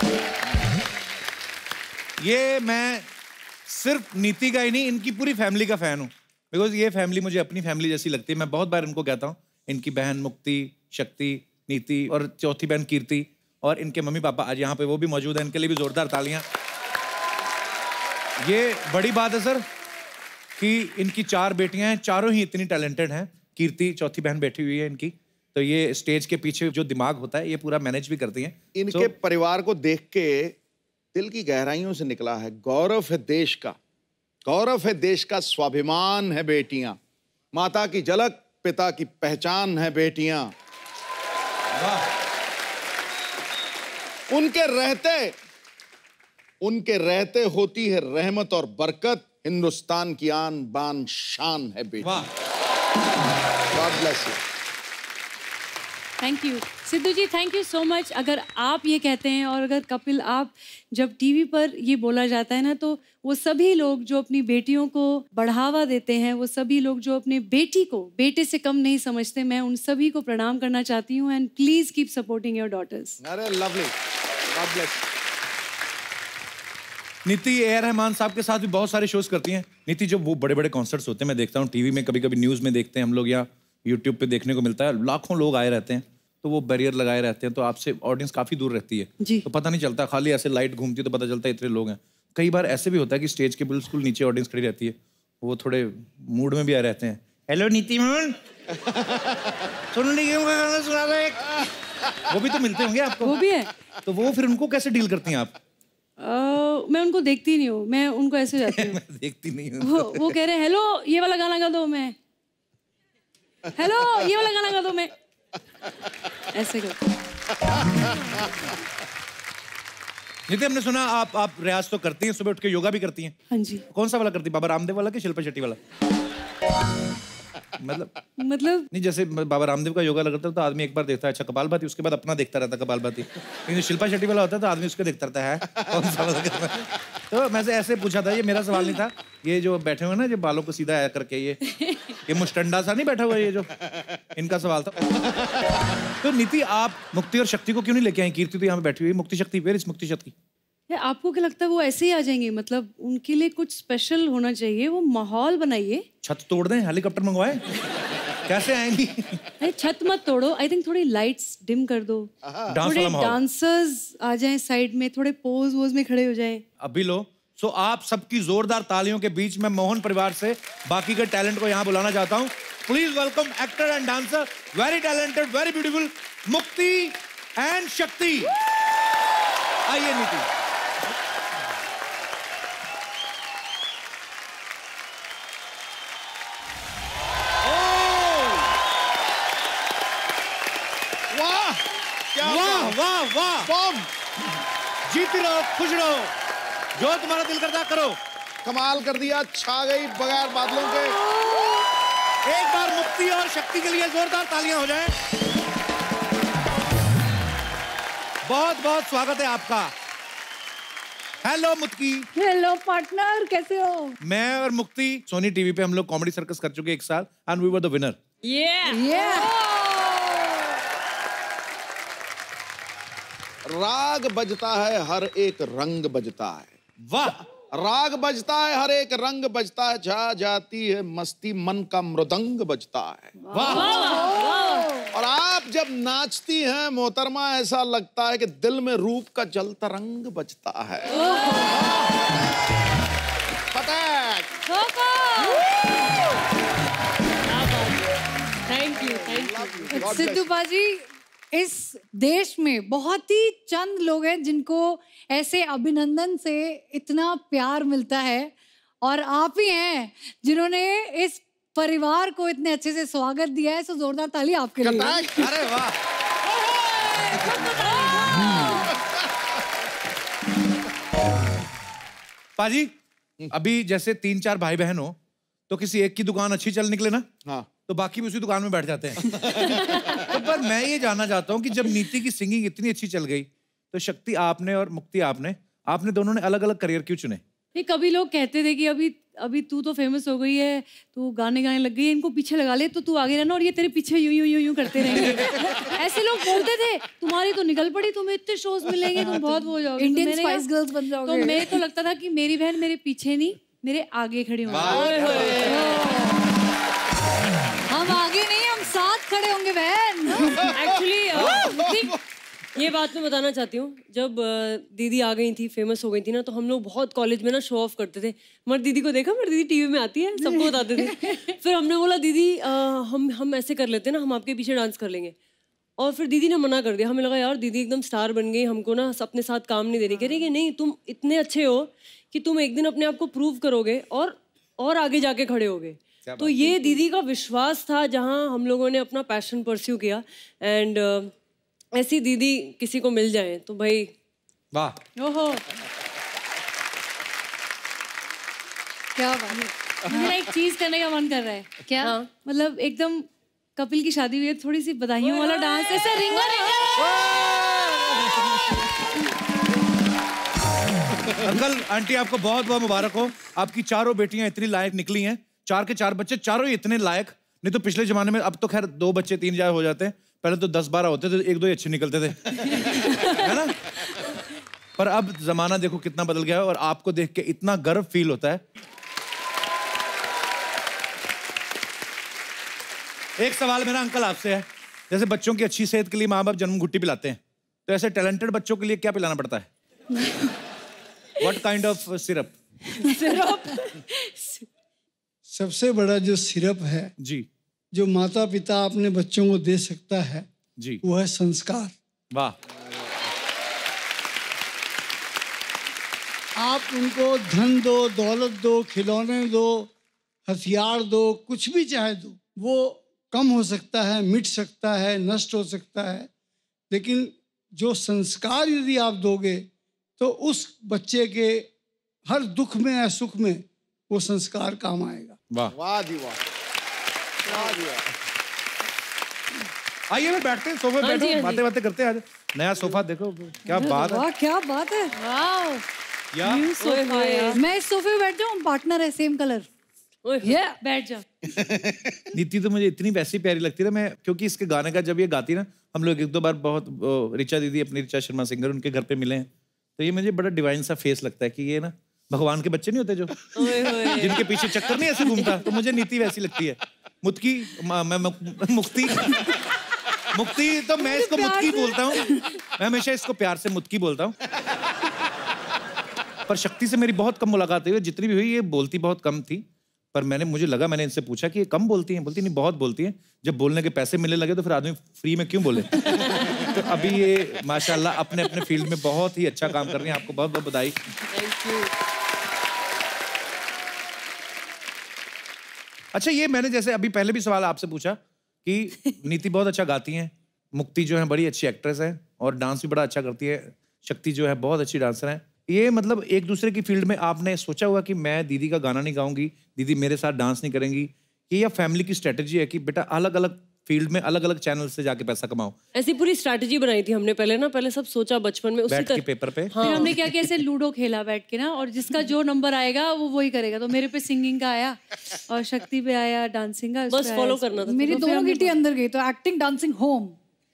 [SPEAKER 1] ये मैं सिर्फ नीति का ही नहीं, इनकी पूरी फैमिली का फैन हूँ, बिकॉज ये फैमिली मुझे अपनी फैमिली जैसी लगती है। मैं बहुत बार इनको कहता हूँ, इनकी बहन मुक्ति, शक्ति, नीति और चौथी बहन कीर्ति और इनके मम्मी पापा आज यहाँ पे वो भी मौजूद है, इनके लिए भी जोरदार तालियां। ये बड़ी बात है सर कि इनकी चार बेटियां हैं, चारों ही इतनी टैलेंटेड हैं। कीर्ति चौथी बहन बैठी हुई है इनकी, तो ये स्टेज के पीछे जो दिमाग होता है ये पूरा मैनेज भी करती हैं।
[SPEAKER 2] इनके
[SPEAKER 1] so,
[SPEAKER 2] परिवार को देख के दिल की गहराइयों से निकला है, गौरव है देश का, गौरव है देश का, स्वाभिमान है बेटियां, माता की झलक पिता की पहचान है बेटियां। उनके रहते उनके रहते होती है रहमत और बरकत, हिंदुस्तान की आन बान शान है बेटियां। God bless you.
[SPEAKER 7] Thank you Sidhu ji, thank you so much. अगर आप ये कहते हैं और अगर कपिल आप जब टीवी पर ये बोला जाता है ना, तो वो सभी लोग जो अपनी बेटियों को बढ़ावा देते हैं, वो सभी लोग जो अपने बेटी को बेटे से कम नहीं समझते, मैं उन सभी को प्रणाम करना चाहती हूँ। And please keep supporting your daughters.
[SPEAKER 2] अरे लवली, गॉड ब्लेस।
[SPEAKER 1] नीति ए आर रहमान साहब के साथ भी बहुत सारे शोज करती हैं। नीति जब वो बड़े बड़े कॉन्सर्ट्स होते हैं, मैं देखता हूँ टीवी में, कभी कभी न्यूज में देखते हैं हम लोग या यूट्यूब पे देखने को मिलता है, लाखों लोग आए रहते हैं, तो वो बैरियर लगाए रहते हैं, तो आपसे ऑडियंस काफी दूर रहती है
[SPEAKER 7] जी।
[SPEAKER 1] तो पता नहीं चलता, खाली ऐसे लाइट घूमती है तो पता चलता है इतने लोग हैं। कई बार ऐसे भी होता है कि स्टेज के बिल्कुल नीचे ऑडियंस खड़ी रहती है, वो थोड़े मूड में भी आ रहते हैं। हेलो नीति मोहन, सुन ली का गाना सुना रहा है, वो भी तो मिलते होंगे आपको।
[SPEAKER 7] वो भी है,
[SPEAKER 1] तो वो फिर उनको कैसे डील करती हैं आप?
[SPEAKER 7] uh, मैं उनको देखती नहीं हूँ, मैं उनको ऐसे जाती हूँ।
[SPEAKER 1] मैं देखती नहीं हूँ।
[SPEAKER 7] वो, वो कह रहे हैं हेलो ये वाला गाना गा दो, मैं हेलो ये वाला गाना गा दो, मैं ऐसे करती हूँ।
[SPEAKER 1] नीति, हमने सुना आप आप रियाज तो करती हैं, सुबह उठ के योगा भी करती हैं।
[SPEAKER 7] हाँ जी।
[SPEAKER 1] कौन सा वाला करती हैं, बाबा रामदेव वाला कि शिल्पा शेट्टी वाला? मतलब
[SPEAKER 7] मतलब
[SPEAKER 1] नहीं, जैसे बाबा रामदेव का योगा लगता है तो आदमी एक बार देखता है, अच्छा कपाल भाती, उसके बाद अपना देखता रहता है कपाल भाती। लेकिन शिल्पा शेट्टी वाला होता है तो आदमी उसको देखता रहता है, कौन सा वाला करना है। तो मैं से ऐसे पूछा था, ये मेरा सवाल नहीं था। ये जो बैठे हुए ना, जो बालों को सीधा करके, ये ये मुस्टंडा सा नहीं बैठा हुआ, ये जो इनका सवाल था। तो नीति, आप मुक्ति और शक्ति को क्यों नहीं लेके आई? कीर्ति तो यहाँ पे बैठी हुई, मुक्ति शक्ति, वेयर इज मुक्ति शक्ति?
[SPEAKER 7] यार आपको क्या लगता है वो ऐसे ही आ जाएंगे? मतलब उनके लिए कुछ स्पेशल होना चाहिए, वो माहौल बनाइए।
[SPEAKER 1] छत तोड़ दें, हेलीकॉप्टर मंगवाए, कैसे आएंगी?
[SPEAKER 7] अरे छत मत तोड़ो, आई थिंक थोड़ी लाइट्स डिम कर दो, थोड़े डांसर्स आ जाएं साइड में, थोड़े पोज वोज में खड़े हो जाएं।
[SPEAKER 1] अभी लो। सो आप सबकी जोरदार तालियों के बीच में मोहन परिवार से बाकी के टैलेंट को यहाँ बुलाना चाहता हूँ। Please welcome actor and dancer, very talented, very beautiful Mukti and Shakti. आइए नीति। वाह वाह वाह,
[SPEAKER 2] बम।
[SPEAKER 1] जीती रहो, खुश रहो, जो तुम्हारा दिल करता करो।
[SPEAKER 2] कमाल कर दिया, छा गई बगैर बादलों के।
[SPEAKER 1] एक बार मुक्ति और शक्ति के लिए जोरदार तालियां हो जाएं। बहुत बहुत स्वागत है आपका। हेलो मुक्ति।
[SPEAKER 3] हेलो पार्टनर, कैसे हो?
[SPEAKER 1] मैं और मुक्ति सोनी टीवी पे हम लोग कॉमेडी सर्कस कर चुके एक साल, and we were the winner.
[SPEAKER 2] राग बजता है, हर एक रंग बजता है।
[SPEAKER 1] वाह।
[SPEAKER 2] राग बजता है, हर एक रंग बजता है, छा जाती है मस्ती, मन का मृदंग बजता है।
[SPEAKER 1] वाह।
[SPEAKER 2] और आप जब नाचती हैं मोहतरमा ऐसा लगता है कि दिल में रूप का जल तरंग बजता है।
[SPEAKER 7] Thank you thank you
[SPEAKER 8] Sidhu बाजी, इस देश में बहुत ही चंद लोग हैं जिनको ऐसे अभिनंदन से इतना प्यार मिलता है, और आप ही हैं जिन्होंने इस परिवार को इतने अच्छे से स्वागत दिया है। सो जोरदार ताली आपके लिए।
[SPEAKER 1] अरे वाह। पाजी, अभी जैसे तीन चार भाई बहन हो तो किसी एक की दुकान अच्छी चल निकले ना, हाँ, तो बाकी भी उसी दुकान में बैठ जाते हैं। तो पर मैं ये जानना चाहता हूँ कि जब नीति की सिंगिंग इतनी अच्छी चल गई तो शक्ति आपने और मुक्ति आपने आपने दोनों ने अलग अलग करियर क्यों चुने?
[SPEAKER 7] ये कभी लोग कहते थे कि अभी अभी तू तो फेमस हो गई है, तू गाने गाने लग गई है, इनको पीछे लगा ले तो तू आगे रहना और ये तेरे पीछे यूं यूं यूं यूं करते रहेंगे। ऐसे लोग बोलते थे। तुम्हारी तो निकल पड़ी, तुम्हें इतने शोज मिलेंगे, तुम बहुत वो हो जाओगे,
[SPEAKER 8] इंडियन स्पाइस गर्ल्स बन जाओगे।
[SPEAKER 7] तो मैं तो लगता था कि मेरी बहन मेरे पीछे नहीं मेरे आगे खड़ी होंगी।
[SPEAKER 8] हम आगे नहीं, हम साथ खड़े होंगे बहन।
[SPEAKER 9] एक्चुअली ये बात मैं बताना चाहती हूँ, जब दीदी आ गई थी, फेमस हो गई थी ना, तो हम लोग बहुत कॉलेज में ना शो ऑफ करते थे। मगर दीदी को देखा, मेरी दीदी टीवी में आती है, सबको बताते थे। फिर हमने बोला दीदी आ, हम हम ऐसे कर लेते ना, हम आपके पीछे डांस कर लेंगे। और फिर दीदी ने मना कर दिया। हमें लगा यार दीदी एकदम स्टार बन गई, हमको ना अपने साथ काम नहीं दे रही। कह रही कि नहीं, तुम इतने अच्छे हो कि तुम एक दिन अपने आप को प्रूव करोगे और और आगे जाके खड़े होगे। तो ये दीदी का विश्वास था, जहाँ हम लोगों ने अपना पैशन परस्यू किया। एंड ऐसी दीदी किसी को मिल जाए तो भाई
[SPEAKER 1] वाह।
[SPEAKER 7] ओहो,
[SPEAKER 8] क्या बात है।
[SPEAKER 7] मेरा एक चीज करने का मन कर रहा है।
[SPEAKER 8] क्या?
[SPEAKER 7] हाँ। मतलब एकदम कपिल की शादी हुई है, थोड़ी सी बधाइयों वाला डांस, ऐसा रिंगा
[SPEAKER 1] अंकल आंटी आपको बहुत बहुत मुबारक हो। आपकी चारों बेटियां इतनी लायक निकली हैं, चार के चार बच्चे चारों ही इतने लायक। नहीं तो पिछले जमाने में, अब तो खैर दो बच्चे तीन जाए हो जाते हैं, पहले तो दस बारह होते थे, एक दो ही अच्छे निकलते थे। है ना? पर अब जमाना देखो कितना बदल गया है और आपको देख के इतना गर्व फील होता है। एक सवाल मेरा अंकल आपसे है, जैसे बच्चों की अच्छी सेहत के लिए माँ बाप जन्म घुट्टी पिलाते हैं, तो ऐसे टैलेंटेड बच्चों के लिए क्या पिलाना पड़ता है? What kind of syrup?
[SPEAKER 10] सबसे बड़ा जो सिरप है
[SPEAKER 1] जी,
[SPEAKER 10] जो माता पिता अपने बच्चों को दे सकता है
[SPEAKER 1] जी,
[SPEAKER 10] वो है संस्कार।
[SPEAKER 1] वाह।
[SPEAKER 10] आप उनको धन दो, दौलत दो, खिलौने दो, हथियार दो, कुछ भी चाहे दो, वो कम हो सकता है, मिट सकता है, नष्ट हो सकता है, लेकिन जो संस्कार यदि आप दोगे तो उस बच्चे के हर दुख में या सुख में वो संस्कार काम आएगा।
[SPEAKER 1] वाह
[SPEAKER 2] वाह जी वाह, वाह जी वाह।
[SPEAKER 1] आइए मैं बैठते हैं, सोफे बैठो, बातें बातें करते हैं। आज नया सोफा देखो, क्या बात है।
[SPEAKER 8] वाह क्या बात है।
[SPEAKER 7] वाओ,
[SPEAKER 1] यार
[SPEAKER 7] न्यू सोफा है।
[SPEAKER 8] मैं इस सोफे पे बैठ जाऊँ, पार्टनर है सेम कलर।
[SPEAKER 7] ये बैठ जा।
[SPEAKER 1] नीति तो मुझे इतनी वैसी प्यारी लगती है मैं, क्योंकि इसके गाने का जब ये गाती ना, हम लोग एक दो बार बहुत रिचा दीदी अपनी रिचा शर्मा सिंगर उनके घर पे मिले हैं, तो ये मुझे बड़ा डिवाइन सा फेस लगता है कि ये ना भगवान के बच्चे नहीं होते जो जिनके पीछे चक्कर नहीं ऐसे घूमता, तो मुझे नीति वैसी लगती है। मुत्की मैं मुक्ति मुक्ति तो मैं इसको मुत्की बोलता हूँ, मैं हमेशा इसको प्यार से मुत्की बोलता हूँ। पर शक्ति से मेरी बहुत कम मुलाकात हुई, जितनी भी हुई ये बोलती बहुत कम थी। पर मैंने मुझे लगा, मैंने इनसे पूछा कि ये कम बोलती हैं, बोलती नहीं बहुत बोलती हैं। जब बोलने के पैसे मिलने लगे तो फिर आदमी फ्री में क्यों बोले। तो अभी ये माशाल्लाह अपने अपने फील्ड में बहुत ही अच्छा काम कर रही हैं, आपको बहुत बहुत बधाई।
[SPEAKER 9] Thank you.
[SPEAKER 1] अच्छा, ये मैंने जैसे अभी पहले भी सवाल आपसे पूछा कि नीति बहुत अच्छा गाती हैं, मुक्ति जो है बड़ी अच्छी एक्ट्रेस है और डांस भी बड़ा अच्छा करती है, शक्ति जो है बहुत अच्छी डांसर है। ये मतलब एक दूसरे की फील्ड में आपने सोचा हुआ कि मैं दीदी का गाना नहीं गाऊंगी, दीदी मेरे साथ डांस नहीं करेंगी, ये या फैमिली की स्ट्रेटजी है कि बेटा अलग अलग फील्ड में अलग अलग चैनल से जाके पैसा कमाओ?
[SPEAKER 9] ऐसी पूरी स्ट्रैटेजी बनाई थी हमने पहले ना, पहले सब सोचा बचपन में उसी
[SPEAKER 1] बैठ के पेपर पे।
[SPEAKER 7] हाँ। फिर हमने क्या किया, ऐसे लूडो खेला बैठ के ना, और जिसका जो नंबर आएगा वो वही करेगा। तो मेरे पे सिंगिंग का आया और शक्ति पे आया डांसिंग का,
[SPEAKER 9] बस फॉलो करना था।
[SPEAKER 8] मेरी दोनों गिट्टी अंदर गई, तो एक्टिंग डांसिंग होम।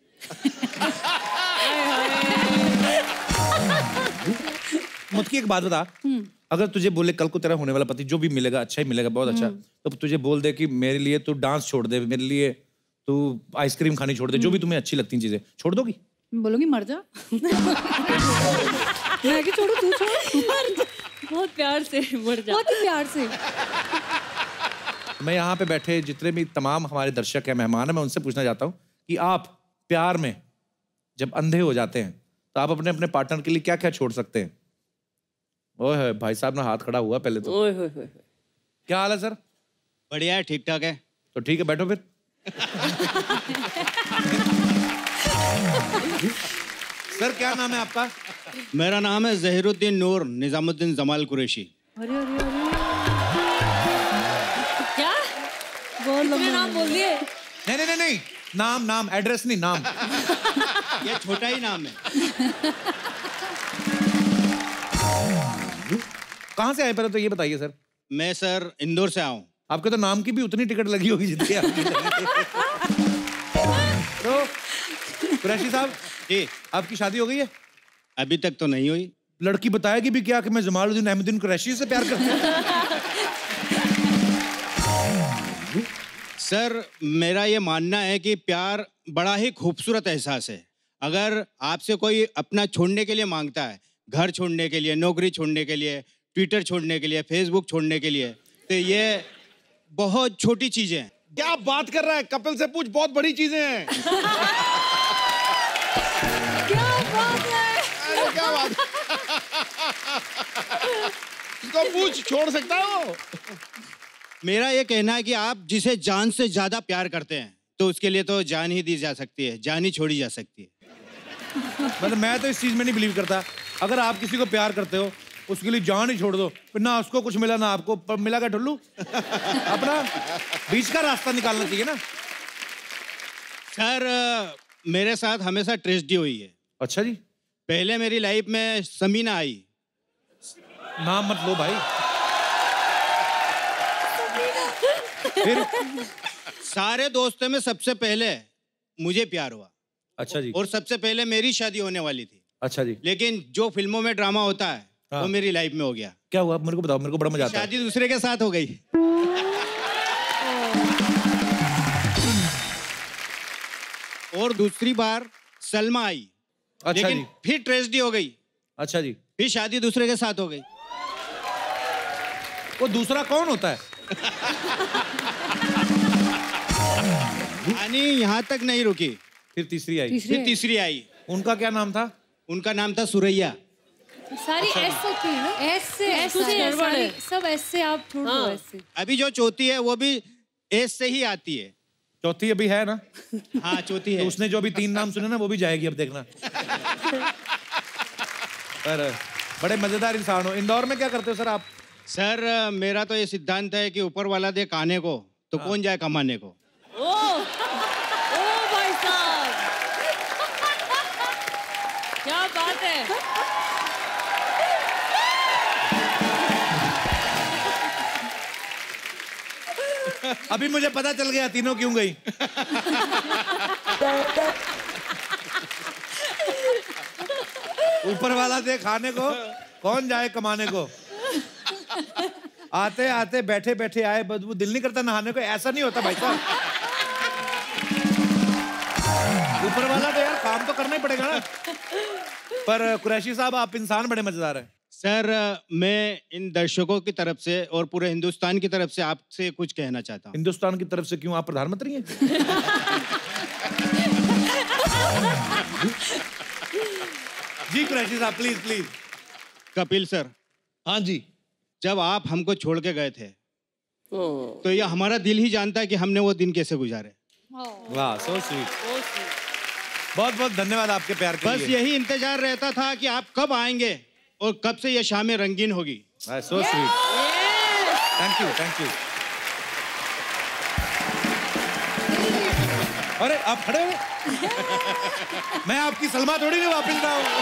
[SPEAKER 1] मुझकी एक बात बता, अगर तुझे बोले कल को तेरा होने वाला पति जो भी मिलेगा अच्छा ही मिलेगा, बहुत अच्छा, तो तुझे बोल दे कि मेरे लिए तू डांस छोड़ दे, मेरे लिए तू आइसक्रीम खानी छोड़ दे, जो भी तुम्हें अच्छी लगती चीजें छोड़ दोगी?
[SPEAKER 8] बोलूंगी मर जा। मैं कि छोड़ू, तू छोड़।
[SPEAKER 9] मर जा। बहुत प्यार से मर जा।
[SPEAKER 8] बहुत ही प्यार से।
[SPEAKER 1] मैं यहाँ पे बैठे जितने भी तमाम हमारे दर्शक हैं, मेहमान हैं, मैं उनसे पूछना चाहता हूँ कि आप प्यार में जब अंधे हो जाते हैं तो आप अपने अपने पार्टनर के लिए क्या क्या छोड़ सकते हैं? ओए भाई साहब ना हाथ खड़ा हुआ पहले तो।
[SPEAKER 9] ओए होए होए।
[SPEAKER 1] क्या हाल है सर?
[SPEAKER 11] बढ़िया है, ठीक ठाक है।
[SPEAKER 1] तो ठीक है, बैठो फिर। सर क्या नाम है आपका?
[SPEAKER 11] मेरा नाम है जहीरुद्दीन नूर निजामुद्दीन जमाल कुरैशी।
[SPEAKER 8] अरे अरे अरे
[SPEAKER 9] क्या बोल लो, नाम बोल दिए।
[SPEAKER 1] नहीं नहीं नहीं नहीं, नाम नाम, एड्रेस नहीं, नाम।
[SPEAKER 11] ये छोटा ही नाम है।
[SPEAKER 1] कहाँ से आए पहले तो ये बताइए सर।
[SPEAKER 11] मैं सर इंदौर से आऊँ।
[SPEAKER 1] आपके तो नाम की भी उतनी टिकट लगी होगी जितनी आपकी लगी। तो कुरैशी साहब
[SPEAKER 11] जी, आपकी
[SPEAKER 1] शादी हो गई है?
[SPEAKER 11] अभी तक तो नहीं हुई।
[SPEAKER 1] लड़की बताएगी भी क्या कि मैं जमालुद्दीन अहमदुद्दीन कुरैशी से प्यार करता हूँ?
[SPEAKER 11] सर मेरा ये मानना है कि प्यार बड़ा ही खूबसूरत एहसास है। अगर आपसे कोई अपना छोड़ने के लिए मांगता है, घर छोड़ने के लिए, नौकरी छोड़ने के लिए, ट्विटर छोड़ने के लिए, फेसबुक छोड़ने के लिए, तो ये बहुत छोटी चीजें हैं।
[SPEAKER 2] क्या बात कर रहा है? कपिल से पूछ, बहुत बड़ी चीजें हैं।
[SPEAKER 8] क्या बात है?
[SPEAKER 2] अरे क्या बात? इसको पूछ, छोड़ सकता हो?
[SPEAKER 11] मेरा ये कहना है कि आप जिसे जान से ज्यादा प्यार करते हैं तो उसके लिए तो जान ही दी जा सकती है, जान ही छोड़ी जा सकती है।
[SPEAKER 1] मतलब मैं तो इस चीज में नहीं बिलीव करता। अगर आप किसी को प्यार करते हो उसके लिए जान ही छोड़ दो, फिर ना उसको कुछ मिला ना आपको, पर मिला क्या ठुल्लू? अपना बीच का रास्ता निकालना चाहिए ना।
[SPEAKER 11] सर मेरे साथ हमेशा ट्रेजेडी हुई है।
[SPEAKER 1] अच्छा जी।
[SPEAKER 11] पहले मेरी लाइफ में समीना आई।
[SPEAKER 1] नाम मत लो भाई। फिर
[SPEAKER 11] सारे दोस्तों में सबसे पहले मुझे प्यार हुआ।
[SPEAKER 1] अच्छा जी।
[SPEAKER 11] और सबसे पहले मेरी शादी होने वाली थी।
[SPEAKER 1] अच्छा जी।
[SPEAKER 11] लेकिन जो फिल्मों में ड्रामा होता है
[SPEAKER 1] हाँ।
[SPEAKER 11] वो मेरी लाइफ में हो गया।
[SPEAKER 1] क्या हुआ मेरे को बताओ, मेरे को बड़ा मजा आता है।
[SPEAKER 11] शादी दूसरे के साथ हो गई। और दूसरी बार सलमा आई।
[SPEAKER 1] अच्छा
[SPEAKER 11] लेकिन
[SPEAKER 1] जी।
[SPEAKER 11] फिर ट्रेजेडी हो गई।
[SPEAKER 1] अच्छा जी।
[SPEAKER 11] फिर शादी दूसरे के साथ हो गई।
[SPEAKER 1] वो दूसरा कौन होता है?
[SPEAKER 11] यानी यहाँ तक नहीं रुकी,
[SPEAKER 1] फिर तीसरी आई।
[SPEAKER 11] फिर तीसरी आई।
[SPEAKER 1] उनका क्या नाम था?
[SPEAKER 11] उनका नाम था सुरैया।
[SPEAKER 7] सारी एस होती है ना? एस से एस से सारी, सब एस से आप छोड़ दो एस से।
[SPEAKER 11] अभी जो चौथी है वो भी एस से ही आती है।
[SPEAKER 1] चौथी अभी है ना?
[SPEAKER 11] हाँ चौथी है।
[SPEAKER 1] तो उसने जो अभी तीन नाम सुने ना वो भी जाएगी, अब देखना। पर बड़े मजेदार इंसान हो। इंदौर में क्या करते हो सर आप?
[SPEAKER 11] सर मेरा तो ये सिद्धांत है कि ऊपर वाला दे खाने को तो कौन जाए कमाने को।
[SPEAKER 9] ओ, ओ भाई साहब, क्या बात है।
[SPEAKER 1] अभी मुझे पता चल गया तीनों क्यों गई। ऊपर वाला दे खाने को, कौन जाए कमाने को। आते आते बैठे बैठे आए, बदबू, दिल नहीं करता नहाने को। ऐसा नहीं होता भाई साहब। ऊपर वाला तो यार काम तो करना ही पड़ेगा ना। पर कुरैशी साहब आप इंसान बड़े मजेदार हैं।
[SPEAKER 11] सर मैं इन दर्शकों की तरफ से और पूरे हिंदुस्तान की तरफ से आपसे कुछ कहना चाहता हूँ।
[SPEAKER 1] हिंदुस्तान की तरफ से क्यों? आप प्रधानमंत्री हैं? जी कुरैशी साहब प्लीज प्लीज।
[SPEAKER 11] कपिल सर।
[SPEAKER 2] हाँ जी।
[SPEAKER 11] जब आप हमको छोड़ के गए थे तो ये हमारा दिल ही जानता है कि हमने वो दिन कैसे गुजारे।
[SPEAKER 1] वाह, सो स्वीट। बहुत बहुत धन्यवाद आपके प्यार के
[SPEAKER 11] बस
[SPEAKER 1] लिए।
[SPEAKER 11] यही इंतजार रहता था कि आप कब आएंगे और कब से ये शामें रंगीन होगी।
[SPEAKER 1] So sweet. Thank you thank you. अरे आप खड़े हो? मैं आपकी सलमा थोड़ी नहीं वापिस रहा हूँ।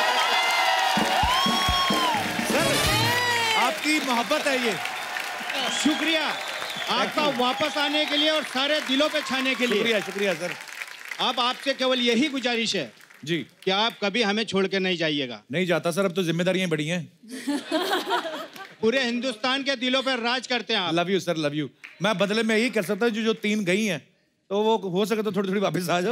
[SPEAKER 1] सर आपकी मोहब्बत है ये।
[SPEAKER 11] शुक्रिया आपका वापस आने के लिए और सारे दिलों पे छाने के लिए।
[SPEAKER 1] शुक्रिया शुक्रिया सर।
[SPEAKER 11] अब आपसे केवल यही गुजारिश है
[SPEAKER 1] जी
[SPEAKER 11] कि आप कभी हमें छोड़ के नहीं जाइएगा।
[SPEAKER 1] नहीं जाता सर, अब तो जिम्मेदारियां बड़ी हैं।
[SPEAKER 11] पूरे हिंदुस्तान के दिलों पर राज करते हैं आप।
[SPEAKER 1] Love you sir, love you. मैं बदले में यही कर सकता हूँ जो जो तीन गई हैं तो वो हो सके तो थोड़ी थोड़ी वापस आ जाओ।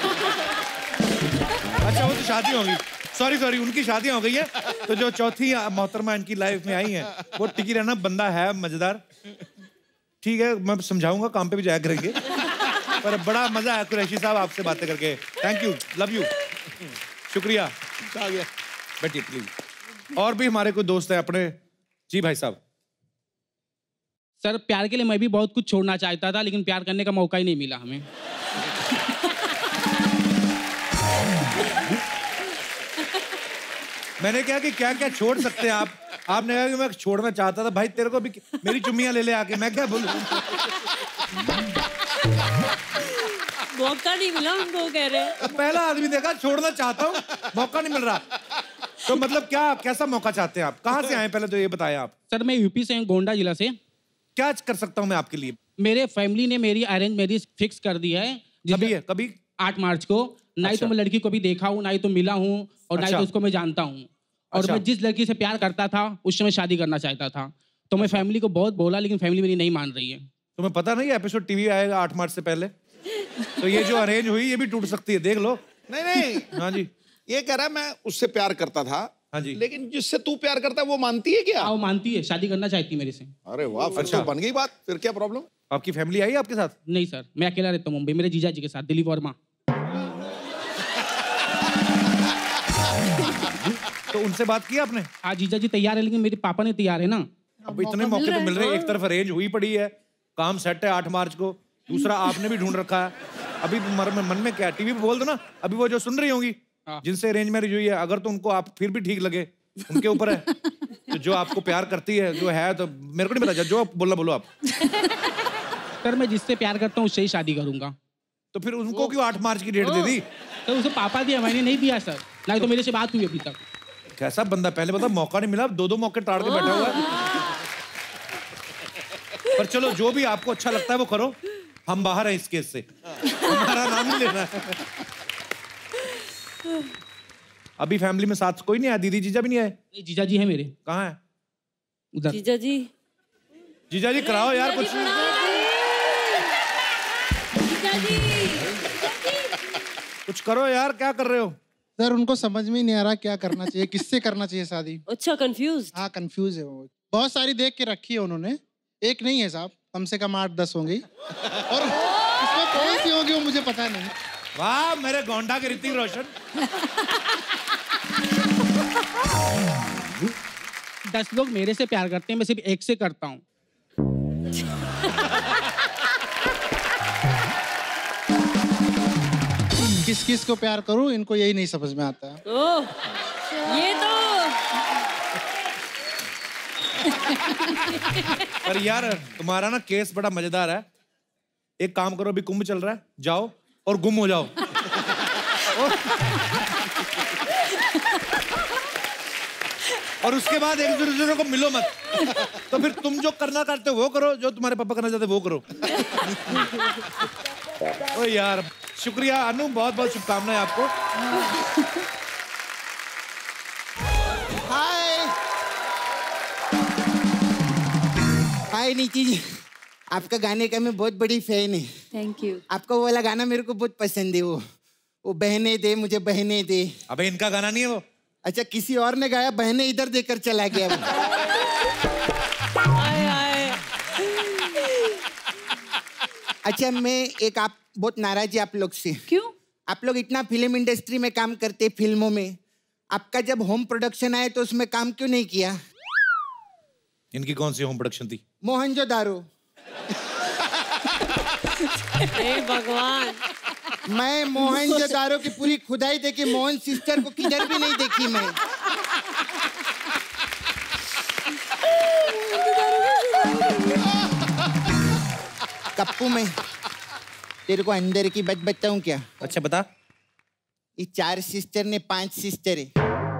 [SPEAKER 1] अच्छा वो तो शादी होगी, सॉरी सॉरी उनकी शादियां हो गई है, तो जो चौथी मोहतरमा इनकी लाइफ में आई है वो टिकी रहना, बंदा है मजेदार, ठीक है मैं समझाऊंगा, काम पे भी जाया करेंगे। पर बड़ा मजा आया कुरैशी साहब आपसे बातें करके, थैंक यू, लव यू, शुक्रिया। बैठिए प्लीज। और भी हमारे कोई दोस्त हैं अपने? जी भाई साहब।
[SPEAKER 12] सर प्यार के लिए मैं भी बहुत कुछ छोड़ना चाहता था, लेकिन प्यार करने का मौका ही नहीं मिला हमें।
[SPEAKER 1] मैंने कहा कि क्या क्या छोड़ सकते हैं आप, आपने कहा कि मैं छोड़ना चाहता था। भाई तेरे को भी मेरी चुम्मियां ले ले आके, मैं क्या बोलूं?
[SPEAKER 9] मौका नहीं मिला उनको, कह रहे हैं।
[SPEAKER 1] पहला आदमी देखा छोड़ना चाहता हूँ, मौका नहीं मिल रहा। तो मतलब क्या कैसा मौका चाहते हैं आप? कहाँ से आए पहले तो ये बताएं आप।
[SPEAKER 12] सर मैं यूपी से हूँ, गोंडा जिला से।
[SPEAKER 1] क्या कर सकता हूँ मैं आपके लिए?
[SPEAKER 12] मेरे फैमिली ने मेरी अरेंज मैरिज फिक्स कर दी है।
[SPEAKER 1] कभी है? कभी?
[SPEAKER 12] आठ मार्च को। ना ही तो मैं लड़की को भी देखा हूँ, ना ही तो मिला हूँ, और ना ही तो उसको मैं जानता हूँ। और मैं जिस लड़की से प्यार करता था उस समय शादी करना चाहता था, तो मैं फैमिली को बहुत बोला, लेकिन फैमिली मेरी नहीं मान रही है।
[SPEAKER 1] तुम्हें पता नहीं एपिसोड टीवी आएगा आठ मार्च से पहले, तो ये जो अरेंज हुई ये भी टूट सकती है, देख लो।
[SPEAKER 2] नहीं नहीं
[SPEAKER 1] हाँ जी,
[SPEAKER 2] ये कह रहा है मैं उससे प्यार करता था।
[SPEAKER 1] हाँ जी,
[SPEAKER 2] लेकिन जिससे तू प्यार करता है वो मानती है क्या?
[SPEAKER 12] हाँ वो मानती है, शादी करना चाहती है मेरे से।
[SPEAKER 2] अरे वाह, फिर तो बन गई बात। फिर क्या प्रॉब्लम?
[SPEAKER 1] आपकी फैमिली आई आपके साथ?
[SPEAKER 12] नहीं सर, मैं अकेला रहता हूँ मुंबई, मेरे जीजा जी के साथ, दिलीप वर्मा।
[SPEAKER 1] तो उनसे बात की आपने?
[SPEAKER 12] हाँ जीजा जी तैयार है, लेकिन मेरे पापा ने तैयार है ना।
[SPEAKER 1] अब इतने मौके तो मिल रहे हैं, एक तरफ अरेंज हुई पड़ी है, काम सेट है आठ मार्च को, दूसरा आपने भी ढूंढ रखा है। अभी मन में क्या, टीवी पे बोल दो ना। अभी वो जो सुन रही होंगी जिनसे अरेंज मैरिज हुई है, अगर तो उनको आप फिर भी ठीक लगे, उनके ऊपर है। तो जो आपको प्यार करती है, जो है, तो मेरे को नहीं पता, जो बोलना बोलो आप।
[SPEAKER 12] सर मैं जिससे प्यार करता हूँ उससे ही शादी करूंगा।
[SPEAKER 1] तो फिर उनको क्यों आठ मार्च की डेट दे दी?
[SPEAKER 12] तो उसे पापा दिया, मैंने नहीं दिया सर, ना तो मेरे से बात हुई अभी तक।
[SPEAKER 1] कैसा बंदा, पहले बता, मौका नहीं मिला, दो दो मौके टाड़ के बैठा हुआ है। पर चलो जो भी आपको अच्छा लगता है वो करो, हम बाहर हैं इस केस से, हमारा नाम नहीं लेना है। अभी फैमिली में साथ कोई नहीं आया? दीदी जीजा भी नहीं आए?
[SPEAKER 12] नहीं जीजा जी है मेरे।
[SPEAKER 1] कहाँ है?
[SPEAKER 12] उधर।
[SPEAKER 9] जीजा जी,
[SPEAKER 1] जीजा जी कराओ यार कुछ।
[SPEAKER 9] जीजा जी
[SPEAKER 1] कुछ करो यार, क्या कर रहे हो?
[SPEAKER 13] सर उनको समझ में ही नहीं आ रहा क्या करना चाहिए, किससे करना चाहिए शादी।
[SPEAKER 9] अच्छा कंफ्यूज।
[SPEAKER 13] हाँ कंफ्यूज है वो, बहुत सारी देख के रखी है उन्होंने, एक नहीं है साहब, कम से कम आठ दस होंगी, और इसमें कौन सी होगी वो मुझे पता नहीं।
[SPEAKER 1] वाह मेरे गोंडा के ऋतिक रोशन।
[SPEAKER 12] दस लोग मेरे से प्यार करते हैं, मैं सिर्फ एक से करता हूँ।
[SPEAKER 13] किस किस को प्यार करूं, इनको यही नहीं समझ में आता है।
[SPEAKER 9] ओह, ये तो
[SPEAKER 1] पर यार तुम्हारा ना केस बड़ा मजेदार है। एक काम करो, अभी कुंभ चल रहा है, जाओ और गुम हो जाओ। और, और उसके बाद एक दूसरे को मिलो मत। तो फिर तुम जो करना करते हो वो करो, जो तुम्हारे पापा करना चाहते वो करो। ओ यार शुक्रिया अनु, बहुत बहुत शुभकामनाएं आपको।
[SPEAKER 14] हाय हाय नीति जी, आपका गाने का मैं बहुत बड़ी फैन है।
[SPEAKER 7] Thank you.
[SPEAKER 14] आपका वो वाला गाना मेरे को बहुत पसंद है, वो वो बहने दे मुझे बहने दे।
[SPEAKER 1] अबे इनका गाना नहीं है वो।
[SPEAKER 14] अच्छा किसी और ने गाया, बहने इधर देकर चला गया वो।
[SPEAKER 9] आए आए।
[SPEAKER 14] अच्छा मैं एक, आप बहुत नाराज है आप लोग से।
[SPEAKER 7] क्यों?
[SPEAKER 14] आप लोग इतना फिल्म इंडस्ट्री में काम करते, फिल्मों में, आपका जब होम प्रोडक्शन आया तो उसमें काम क्यों नहीं किया?
[SPEAKER 1] इनकी कौन सी होम प्रोडक्शन थी?
[SPEAKER 14] मोहनजोदारो।
[SPEAKER 9] हे भगवान,
[SPEAKER 14] मैं मोहनजोदारो की पूरी खुदाई देखी, मोहन सिस्टर को किधर भी नहीं देखी मैं। कप्पू में तेरे को अंदर की बात बताऊं क्या?
[SPEAKER 1] अच्छा बता।
[SPEAKER 14] ये चार सिस्टर ने पांच सिस्टर है।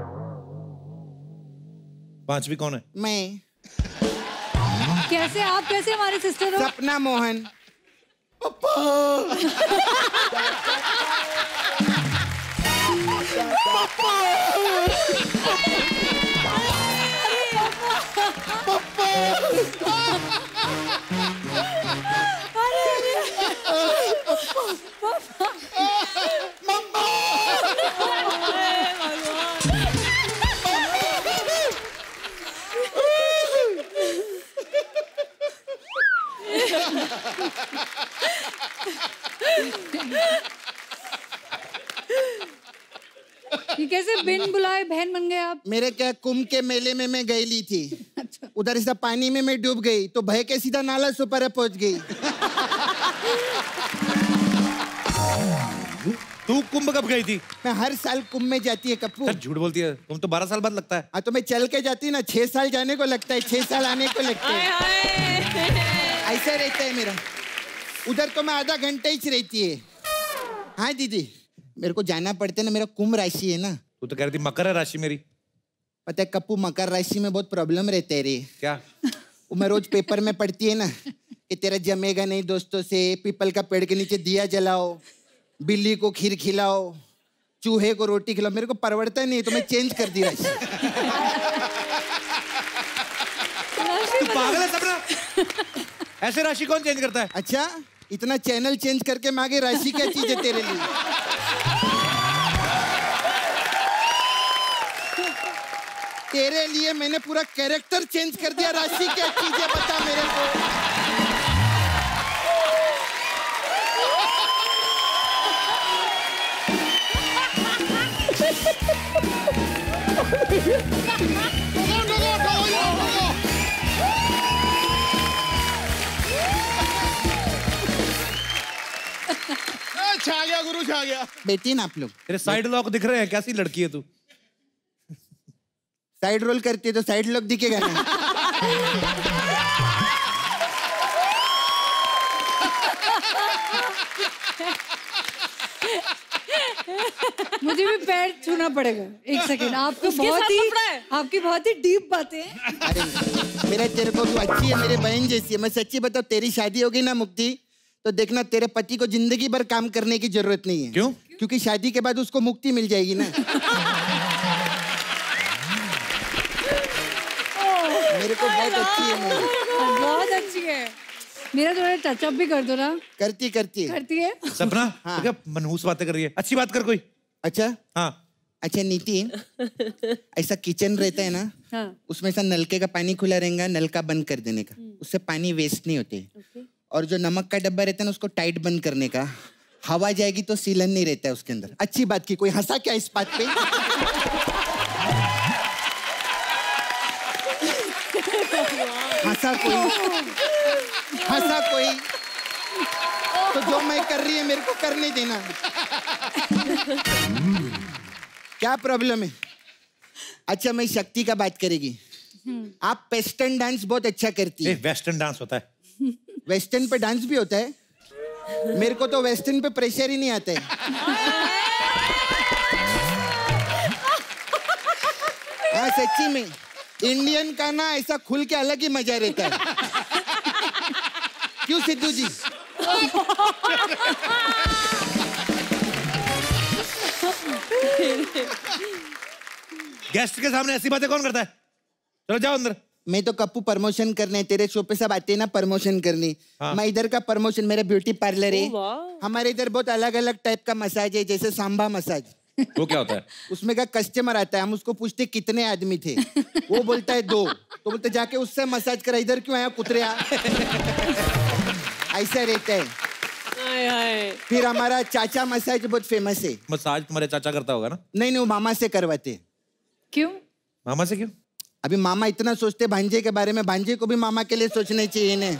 [SPEAKER 1] पांचवी कौन है?
[SPEAKER 14] मैं।
[SPEAKER 8] कैसे आप कैसे हमारे सिस्टर हो?
[SPEAKER 14] सपना मोहन।
[SPEAKER 1] पापा।
[SPEAKER 8] ये कैसे बिन बुलाए बहन बन गए आप?
[SPEAKER 14] मेरे क्या कुंभ के मेले में मैं गई ली थी। अच्छा। उधर से पानी में मैं डूब गई तो भय के सीधा नाला सुपर पहुंच गई।
[SPEAKER 1] तू कुंभ कब गई थी?
[SPEAKER 14] मैं हर साल कुंभ में जाती है कप्पू।
[SPEAKER 1] झूठ बोलती है, तुम तो बारह साल बाद लगता है।
[SPEAKER 14] हाँ तो मैं चल के जाती ना, छह साल जाने को लगता है, छह साल आने को लगता है। ऐसा रहता है मेरा। उधर तो मैं आधा घंटा ही रहती है। हाँ दीदी, मेरे को जाना पड़ता है ना, मेरा कुंभ राशि है ना।
[SPEAKER 1] तू तो कह रही थी मकर है राशि मेरी।
[SPEAKER 14] पता है कप्पू, मकर राशि में बहुत प्रॉब्लम रहते है रे।
[SPEAKER 1] क्या?
[SPEAKER 14] वो मैं रोज पेपर में पढ़ती है ना कि तेरा जमेगा नहीं दोस्तों से, पीपल का पेड़ के नीचे दिया जलाओ, बिल्ली को खीर खिलाओ, चूहे को रोटी खिलाओ। मेरे को परवड़ता नहीं तो मैं चेंज कर दी राशि।
[SPEAKER 1] तू पागल है सपना? ऐसे राशि कौन चेंज करता है?
[SPEAKER 14] अच्छा, इतना चैनल चेंज करके मैं आगे राशि क्या चीज है तेरे लिए? तेरे लिए मैंने पूरा कैरेक्टर चेंज कर दिया। राशि क्या चीज है बता मेरे को।
[SPEAKER 2] छा गया गुरु, छा गया।
[SPEAKER 14] बेटी ना आप लोग।
[SPEAKER 1] तेरे साइड लॉक दिख रहे हैं, कैसी लड़की है तू?
[SPEAKER 14] साइड रोल करती है तो साइड लॉक दिखेगा ना।
[SPEAKER 8] मुझे भी पैर छूना पड़ेगा एक सेकंड। आपको बहुत ही आपकी बहुत ही डीप बातें हैं।
[SPEAKER 14] अरे मेरा तेरे को तू अच्छी है, मेरे बहन जैसी है। मैं सच्ची बताऊं, तेरी शादी होगी ना मुक्ति, तो देखना तेरे पति को जिंदगी भर काम करने की जरूरत नहीं है।
[SPEAKER 1] क्यों?
[SPEAKER 14] क्योंकि शादी के बाद उसको मुक्ति मिल जाएगी ना। मेरे को बहुत अच्छी है,
[SPEAKER 8] बहुत अच्छी है। मेरा थोड़ा टच अप भी कर दो ना।
[SPEAKER 14] करती करती है
[SPEAKER 8] करती है
[SPEAKER 1] सपना। हाँ। क्या मनहूस बातें कर रही है? अच्छी बात कर कोई।
[SPEAKER 14] अच्छा
[SPEAKER 1] हाँ।
[SPEAKER 14] अच्छा नीति, ऐसा किचन रहता है ना,
[SPEAKER 8] हाँ।
[SPEAKER 14] उसमें ऐसा नलके का पानी खुला रहेगा, नलका बंद कर देने का, उससे पानी वेस्ट नहीं होते। और जो नमक का डब्बा रहता है ना, उसको टाइट बंद करने का, हवा जाएगी तो सीलन नहीं रहता है उसके अंदर। अच्छी बात की। कोई हंसा क्या इस बात पे? हंसा कोई? हंसा कोई? तो जो मैं कर रही है मेरे को करने देना। क्या प्रॉब्लम है? अच्छा, मैं शक्ति का बात करेगी। आप वेस्टर्न डांस बहुत अच्छा करती है।
[SPEAKER 1] वेस्टर्न डांस होता है?
[SPEAKER 14] वेस्टर्न पे डांस भी होता है? मेरे को तो वेस्टर्न पे प्रेशर ही नहीं आता है। हाँ सच्ची में, इंडियन का ना ऐसा खुल के अलग ही मजा रहता है। क्यों सिद्धू जी?
[SPEAKER 1] गेस्ट के सामने ऐसी बातें कौन करता है? चलो जाओ अंदर।
[SPEAKER 14] मैं तो कप्पू प्रमोशन करने, तेरे शो पे सब आते हैं ना प्रमोशन करने। हाँ। मैं इधर का प्रमोशन, मेरा ब्यूटी पार्लर है। हमारे इधर बहुत अलग अलग टाइप का मसाज है, जैसे सांबा मसाज।
[SPEAKER 1] वो क्या होता है?
[SPEAKER 14] उसमें का कस्टमर आता है, हम उसको पूछते कितने आदमी थे, वो बोलता है दो, तो बोलते जाके उससे मसाज करा, इधर क्यों आया कुतरिया? ऐसा रहता है।
[SPEAKER 9] आए आए।
[SPEAKER 14] फिर हमारा चाचा मसाज बहुत फेमस है।
[SPEAKER 1] मसाज तुम्हारे चाचा करता होगा ना?
[SPEAKER 14] नहीं नहीं, वो मामा से करवाते।
[SPEAKER 8] क्यों?
[SPEAKER 1] मामा से क्यों?
[SPEAKER 14] अभी मामा इतना सोचते भांजे के बारे में, भांजे को भी मामा के लिए सोचना चाहिए ना।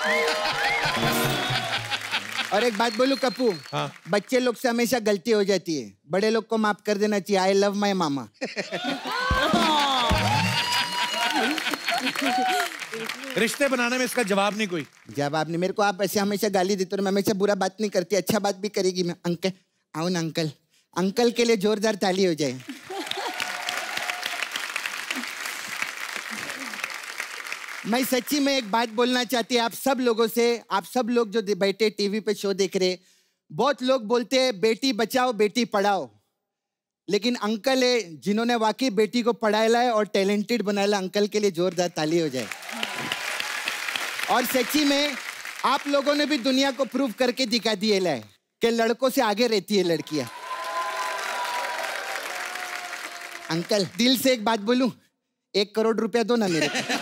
[SPEAKER 14] और एक बात बोलूं कप्पू, हाँ। बच्चे लोग से हमेशा गलती हो जाती है, बड़े लोग को माफ कर देना चाहिए। I love my mama.
[SPEAKER 1] रिश्ते बनाने में इसका जवाब नहीं कोई?
[SPEAKER 14] जवाब नहीं। मेरे को आप ऐसे हमेशा गाली देते हो, मैं हमेशा बुरा बात नहीं करती, अच्छा बात भी करेगी मैं। अंकल आओ ना अंकल, अंकल के लिए जोरदार ताली हो जाए। मैं सच्ची में एक बात बोलना चाहती हूँ आप सब लोगों से। आप सब लोग जो बैठे टीवी पे शो देख रहे, बहुत लोग बोलते हैं बेटी बचाओ बेटी पढ़ाओ, लेकिन अंकल है जिन्होंने वाकई बेटी को पढ़ाया है और टैलेंटेड बनाया। अंकल के लिए जोरदार ताली हो जाए। और सच्ची में आप लोगों ने भी दुनिया को प्रूव करके दिखा दिए है कि लड़कों से आगे रहती है लड़कियां। अंकल दिल से एक बात बोलूं, एक करोड़ रुपया दो ना मेरे को।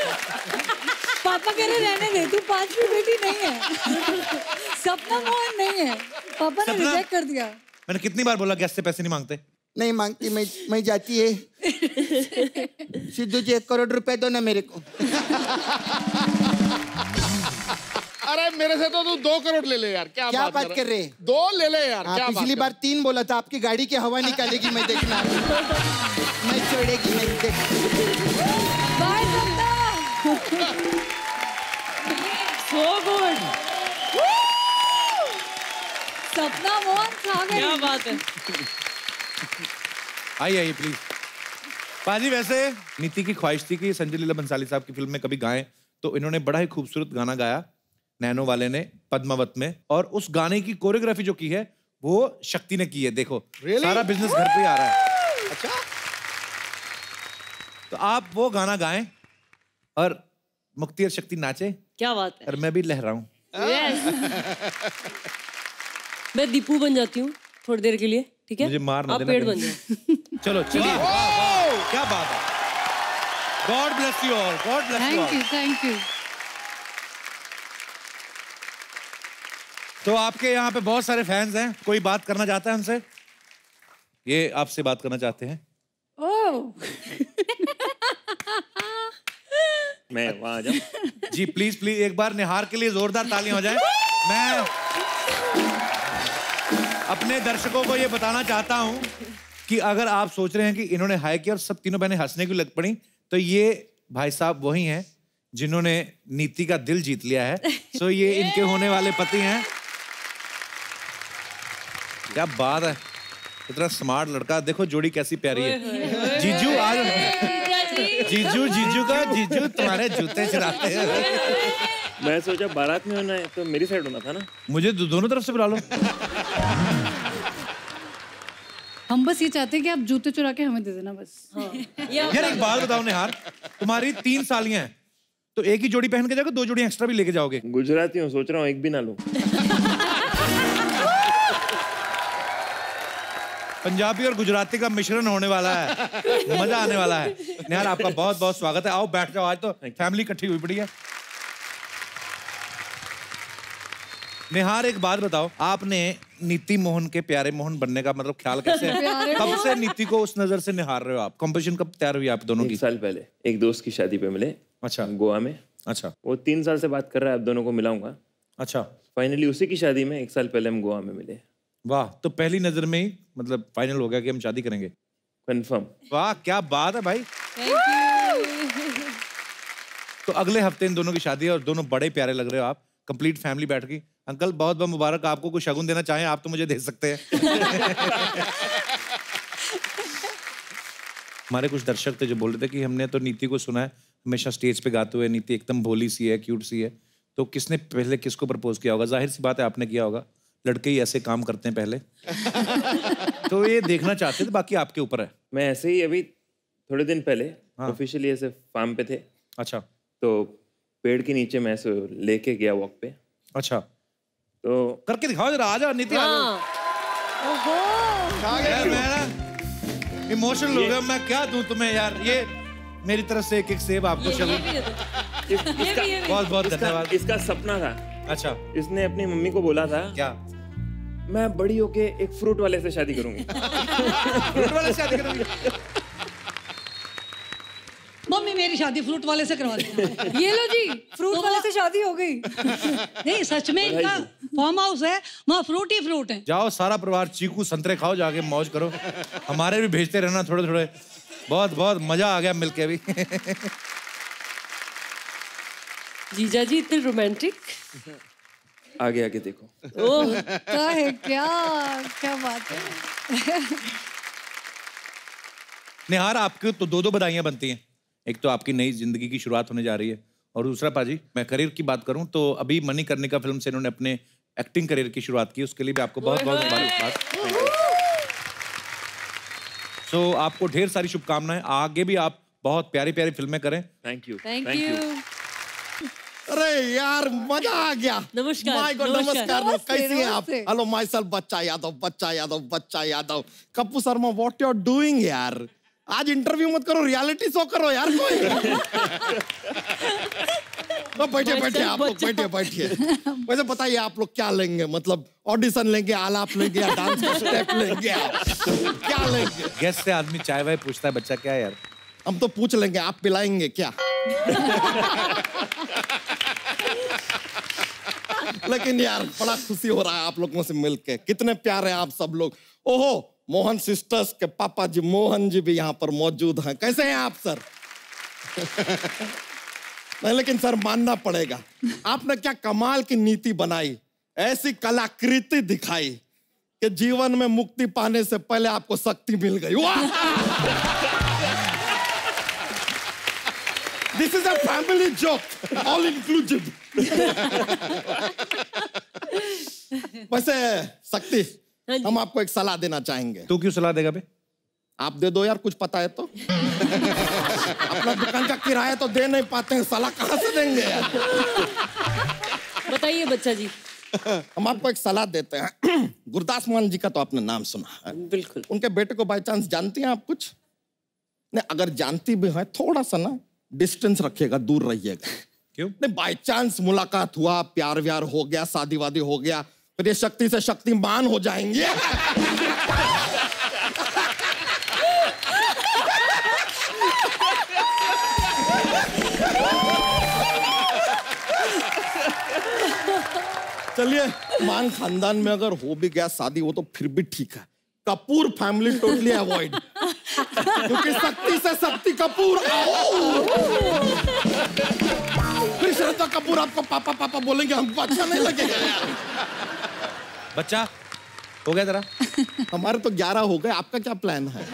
[SPEAKER 8] पापा कह रहे रहने दे, तू पांचवी बेटी नहीं है। सपना मोहन नहीं नहीं है, पापा ने रिजेक्ट कर दिया।
[SPEAKER 1] मैंने कितनी बार बोला गेस्ट से पैसे नहीं मांगते?
[SPEAKER 14] नहीं मांगती, मैं मैं जाती है। सिद्धू जी एक करोड़ रुपए दो ना मेरे को।
[SPEAKER 2] अरे मेरे से तो तू दो करोड़ ले ले यार। क्या,
[SPEAKER 14] क्या
[SPEAKER 2] बात,
[SPEAKER 14] बात कर रहे?
[SPEAKER 2] दो ले ले यार।
[SPEAKER 14] हाँ,
[SPEAKER 2] क्या
[SPEAKER 14] पिछली बार तीन बोला था, आपकी गाड़ी की हवा निकालेगी मैं देखना। मैं छोड़ेगी नहीं देख।
[SPEAKER 8] Bye
[SPEAKER 9] so good.
[SPEAKER 8] Sapna Mohan खा गई।
[SPEAKER 9] क्या बात है।
[SPEAKER 1] आइए आइए प्लीज। पाजी वैसे नीति की ख्वाहिश थी कि संजय लीला बंसाली साहब की फिल्म में कभी गाएं, तो इन्होंने बड़ा ही खूबसूरत गाना गाया नैनो वाले ने पद्मावत में, और उस गाने की कोरियोग्राफी जो की है वो शक्ति ने की है। देखो really? सारा बिजनेस घर पे आ रहा है। अच्छा, तो आप वो गाना गाएं और मुक्ति और शक्ति नाचे।
[SPEAKER 9] क्या बात है।
[SPEAKER 1] और मैं भी लहराऊं।
[SPEAKER 9] yes. मैं दीपू बन जाती हूँ थोड़ी देर के लिए, ठीक है?
[SPEAKER 1] मुझे मार ना
[SPEAKER 9] आप
[SPEAKER 1] देना
[SPEAKER 9] पेड़
[SPEAKER 1] कहीं।
[SPEAKER 9] बन जाओ।
[SPEAKER 1] चलो चलिए। क्या बात है। God bless you all. God bless you all.
[SPEAKER 8] Thank you, thank you.
[SPEAKER 1] तो आपके यहाँ पे बहुत सारे फैंस हैं, कोई बात करना चाहता है उनसे? ये आपसे बात करना चाहते हैं।
[SPEAKER 8] ओह
[SPEAKER 15] मैं वहाँ आ जाऊँ?
[SPEAKER 1] जी प्लीज प्लीज एक बार निहार के लिए जोरदार तालियां हो जाए। मैं अपने दर्शकों को ये बताना चाहता हूं कि अगर आप सोच रहे हैं कि इन्होंने हाई किया और सब तीनों बहनें हंसने की लग पड़ी, तो ये भाई साहब वही हैं जिन्होंने नीति का दिल जीत लिया है। सो ये इनके होने वाले पति हैं। क्या बात है, इतना स्मार्ट लड़का। देखो जोड़ी कैसी प्यारी है। जीजू आज जीजू जीजू का जीजू तुम्हारे जूते चुराते हैं।
[SPEAKER 15] मैं सोचा बारात में होना है तो मेरी साइड होना था ना।
[SPEAKER 1] मुझे दो, दोनों तरफ से बुला लो।
[SPEAKER 8] हम बस ये चाहते हैं कि आप जूते चुरा के हमें दे देना बस।
[SPEAKER 9] हाँ।
[SPEAKER 1] यार एक बात बताओ निहार, तुम्हारी तीन सालियां हैं, तो एक ही जोड़ी पहन के जाओगे, दो जोड़ी एक्स्ट्रा भी लेके जाओगे?
[SPEAKER 15] गुजराती हूँ, सोच रहा हूँ एक भी ना लूं।
[SPEAKER 1] पंजाबी और गुजराती का मिश्रण होने वाला है, मजा आने वाला है। निहार आपका बहुत बहुत स्वागत है। आओ बैठ जाओ, आज तो फैमिली इकट्ठी हुई पड़ी है। निहार एक बात बताओ, आपने नीति मोहन के प्यारे मोहन बनने का मतलब ख्याल कैसे है? कब से नीति को उस नजर से निहार रहे हो आप? कंपोजिशन कब तैयार हुई आप दोनों की?
[SPEAKER 15] एक साल पहले एक दोस्त की शादी पे मिले।
[SPEAKER 1] अच्छा।
[SPEAKER 15] गोवा में।
[SPEAKER 1] अच्छा।
[SPEAKER 15] वो तीन साल से बात कर रहा है, अब दोनों को मिलाऊंगा।
[SPEAKER 1] अच्छा।
[SPEAKER 15] फाइनली उसी की शादी में एक साल पहले हम गोवा में मिले।
[SPEAKER 1] वाह, तो पहली नजर में ही मतलब फाइनल हो गया कि हम शादी करेंगे?
[SPEAKER 15] कंफर्म।
[SPEAKER 1] वाह क्या बात है भाई। तो अगले हफ्ते इन दोनों की शादी है और दोनों बड़े प्यारे लग रहे हो आप। कंप्लीट फैमिली बैठ गई। अंकल बहुत बहुत मुबारक आपको। कुछ शगुन देना चाहें आप तो मुझे दे सकते हैं। हमारे कुछ दर्शक थे जो बोल रहे थे कि हमने तो नीति को सुना है हमेशा स्टेज पे गाते हुए, नीति एकदम भोली सी है, क्यूट सी है, तो किसने पहले किसको प्रपोज किया होगा? जाहिर सी बात है आपने किया होगा, लड़के ही ऐसे काम करते हैं पहले। तो ये देखना चाहते थे, बाकी आपके ऊपर है।
[SPEAKER 15] मैं ऐसे ही अभी थोड़े दिन पहले ऑफिशियली ऐसे फार्म पे थे।
[SPEAKER 1] अच्छा।
[SPEAKER 15] तो पेड़ के नीचे मैं ऐसे लेके गया वॉक पे।
[SPEAKER 1] अच्छा।
[SPEAKER 15] तो
[SPEAKER 1] करके दिखाओ जरा, आ जाओ नीति। इमोशनल हो गया मैं, क्या दूं तुम्हें यार। ये मेरी तरफ से एक एक सेब आपको। चलो बहुत बहुत धन्यवाद।
[SPEAKER 15] इसका सपना था।
[SPEAKER 1] अच्छा।
[SPEAKER 15] इसने अपनी मम्मी को बोला था
[SPEAKER 1] क्या?
[SPEAKER 15] मैं बड़ी होके एक फ्रूट वाले से शादी करूंगी।
[SPEAKER 1] फ्रूट वाले से शादी करूंगी?
[SPEAKER 16] मम्मी मेरी शादी फ्रूट वाले से करवा देना।
[SPEAKER 8] ये लो जी, फ्रूट वाले से शादी हो गई।
[SPEAKER 16] नहीं सच में इनका फार्म हाउस है, वहाँ फ्रूट ही फ्रूट है।
[SPEAKER 1] जाओ सारा परिवार चीकू संतरे खाओ, जाके मौज करो। हमारे भी भेजते रहना थोड़े थोड़े। बहुत बहुत मजा आ गया मिलके अभी।
[SPEAKER 9] जीजा जी इतने रोमांटिक।
[SPEAKER 15] आगे आगे देखो।
[SPEAKER 9] ओह
[SPEAKER 8] क्या है, क्या क्या बात है।
[SPEAKER 1] निहार आपके तो दो दो बधाइयां बनती हैं। एक तो आपकी नई जिंदगी की शुरुआत होने जा रही है, और दूसरा पाजी मैं करियर की बात करूं तो अभी मणिकर्णिका फिल्म से इन्होंने अपने एक्टिंग करियर की शुरुआत की, उसके लिए भी आपको बहुत बहुत मुबारकबाद। सो आपको ढेर सारी शुभकामनाएं, आगे भी आप बहुत प्यारी प्यारी फिल्में करें।
[SPEAKER 15] Thank you.
[SPEAKER 9] Thank you.
[SPEAKER 17] अरे यार मजा आ गया।
[SPEAKER 9] नमस्कार।
[SPEAKER 17] माय गॉड, नमस्कार।
[SPEAKER 8] नमस्ते,
[SPEAKER 17] कैसी हैं आप?
[SPEAKER 8] नमस्ते।
[SPEAKER 17] हेलो माय सेल्फ बच्चा Yadav, Bachcha Yadav, Bachcha Yadav. Kappu Sharma what you are doing यार? आज इंटरव्यू मत करो, रियलिटी शो करो यार कोई। तो बैठिए बैठिए आप लोग बैठिए बैठिए। वैसे बताइए आप लोग क्या लेंगे, मतलब ऑडिशन लेंगे, आलाप लेंगे या डांस का स्टेप लेंगे, आप क्या लेंगे?
[SPEAKER 1] गेस्ट से आदमी चाय वाय पूछता है, बच्चा क्या है यार?
[SPEAKER 17] हम तो पूछ लेंगे, आप पिलाएंगे क्या? लेकिन यार बड़ा खुशी हो रहा है आप लोगों से मिलके, कितने प्यारे आप सब लोग। ओहो, मोहन सिस्टर्स के पापा जी मोहन जी भी यहाँ पर मौजूद हैं। कैसे हैं आप सर? नहीं लेकिन सर मानना पड़ेगा, आपने क्या कमाल की नीति बनाई, ऐसी कलाकृति दिखाई कि जीवन में मुक्ति पाने से पहले आपको शक्ति मिल गई। वाह! This is a family joke, all inclusive. वैसे शक्ति, हम आपको एक सलाह देना चाहेंगे।
[SPEAKER 1] तू क्यों सलाह देगा बे?
[SPEAKER 17] आप दे दो यार, कुछ पता है तो। अपना दुकान का किराया तो दे नहीं पाते हैं, सलाह कहाँ से देंगे यार?
[SPEAKER 9] बताइए बच्चा जी।
[SPEAKER 17] हम आपको एक सलाह देते हैं। गुरदास मान जी का तो आपने नाम सुना है।
[SPEAKER 9] बिल्कुल।
[SPEAKER 17] उनके बेटे को बाय चांस जानती हैं आप कुछ? नहीं, अगर जानती भी है थोड़ा सा ना डिस्टेंस रखिएगा, दूर रहिएगा।
[SPEAKER 1] क्यों?
[SPEAKER 17] नहीं, बाय चांस मुलाकात हुआ, प्यार व्यार हो गया, शादी वादी हो गया, फिर ये शक्ति से शक्तिमान हो जाएंगे। चलिए, मान खानदान में अगर हो भी गया शादी, वो तो फिर भी ठीक है। कपूर फैमिली टोटली अवॉइड, क्योंकि शक्ति से शक्ति कपूर। फिर श्रद्धा कपूर आपको पापा पापा बोलेंगे, हमको अच्छा नहीं लगेगा यार।
[SPEAKER 1] बच्चा हो गया तेरा?
[SPEAKER 17] हमारे तो ग्यारह हो गए, आपका क्या प्लान है?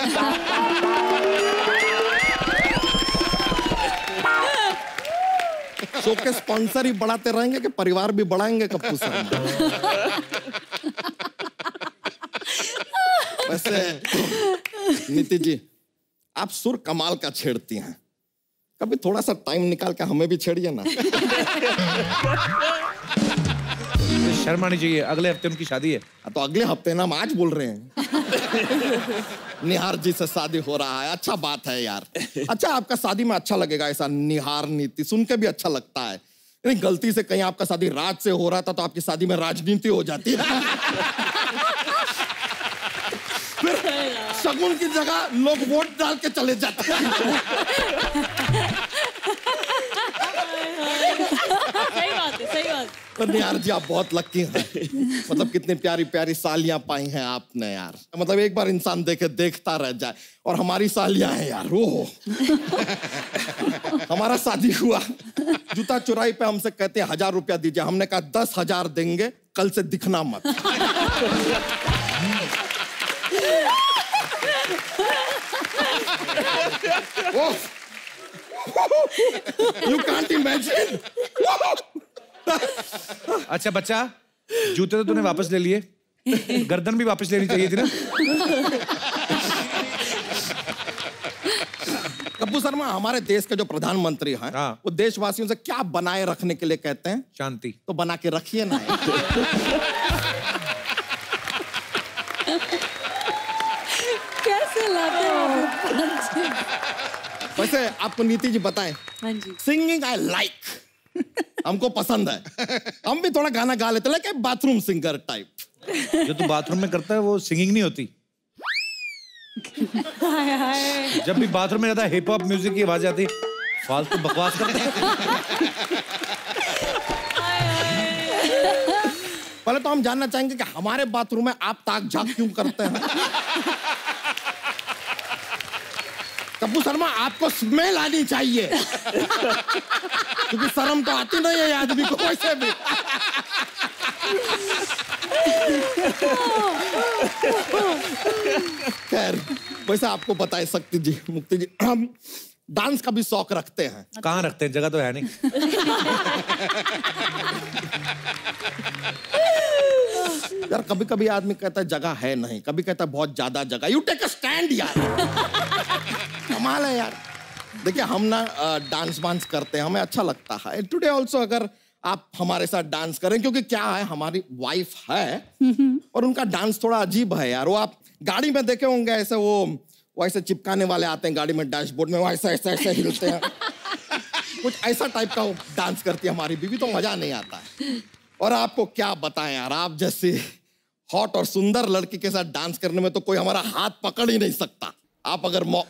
[SPEAKER 17] शो के स्पॉन्सर ही बढ़ाते रहेंगे कि परिवार भी बढ़ाएंगे कपूर साहब? वैसे नीति जी, आप सुर कमाल का छेड़ती हैं, कभी थोड़ा सा टाइम निकाल के हमें भी छेड़िए ना।
[SPEAKER 1] शर्म आनी चाहिए, अगले हफ्ते उनकी शादी है।
[SPEAKER 17] तो अगले हफ्ते ना, हम आज बोल रहे हैं। निहार जी से शादी हो रहा है, अच्छा बात है यार। अच्छा, आपका शादी में अच्छा लगेगा ऐसा निहार नीति सुन के भी अच्छा लगता है। नहीं, गलती से कहीं आपका शादी राज से हो रहा था तो आपकी शादी में राजनीति हो जाती है। फिर शगुन की जगह लोग वोट डाल के चले जाते हैं।
[SPEAKER 9] सही बात है, सही बात।
[SPEAKER 17] तो निहार जी आप बहुत लकी हैं, मतलब कितनी प्यारी प्यारी सालियां पाई हैं आपने यार। मतलब एक बार इंसान देखे देखता रह जाए, और हमारी सालियां हैं यार। वो हमारा शादी हुआ, जूता चुराई पे हमसे कहते हैं हजार रुपया दीजिए, हमने कहा दस हजार देंगे, कल से दिखना मत। You can't imagine.
[SPEAKER 1] अच्छा बच्चा, जूते तो तूने वापस ले लिए, गर्दन भी वापस लेनी चाहिए थी ना।
[SPEAKER 17] कपूर शर्मा, हमारे देश के जो प्रधानमंत्री हैं, हाँ। वो देशवासियों से क्या बनाए रखने के लिए कहते हैं?
[SPEAKER 1] शांति। तो
[SPEAKER 17] बना के रखिए ना।
[SPEAKER 7] कैसे लाते हो?
[SPEAKER 17] वैसे आपको नीति जी बताएं,
[SPEAKER 7] हाँ जी।
[SPEAKER 17] सिंगिंग आई लाइक, हमको पसंद है। हम भी थोड़ा गाना गा लेते, लेकिन बाथरूम सिंगर टाइप।
[SPEAKER 1] जो तू बाथरूम में करता है वो सिंगिंग नहीं होती।
[SPEAKER 7] हाय हाय।
[SPEAKER 1] जब भी बाथरूम में जाता है हिप हॉप म्यूजिक की आवाज आती, फालतू बकवास करते हैं।
[SPEAKER 17] पहले तो हम जानना चाहेंगे कि हमारे बाथरूम में आप ताक झाक क्यों करते हैं? कपूर शर्मा, आपको स्मेल आनी चाहिए, क्योंकि शर्म तो आती नहीं है आदमी को वैसे भी। खैर, वैसे आपको पता है शक्ति जी, मुक्ति जी, हम डांस का भी शौक रखते हैं।
[SPEAKER 1] कहाँ रखते हैं? जगह तो है नहीं।
[SPEAKER 17] यार कभी कभी आदमी कहता है जगह है नहीं, कभी कहता है बहुत ज्यादा जगह। यू टेक अ स्टैंड यार। कमाल है यार। देखिए, हम ना डांस वांस करते हैं, हमें अच्छा लगता है। टुडे ऑल्सो अगर आप हमारे साथ डांस करें, क्योंकि क्या है, हमारी वाइफ है और उनका डांस थोड़ा अजीब है यार। वो आप गाड़ी में देखे होंगे, ऐसे वो वैसे चिपकाने वाले आते हैं गाड़ी में डैशबोर्ड में, वैसे ऐसे ऐसे हिलते हैं। कुछ ऐसा टाइप का डांस करती है हमारी बीवी, तो मजा नहीं आता है। और आपको क्या बताएं यार, आप जैसे हॉट और सुंदर लड़की के साथ डांस करने में तो कोई हमारा हाथ पकड़ ही नहीं सकता। आप अगर मौ...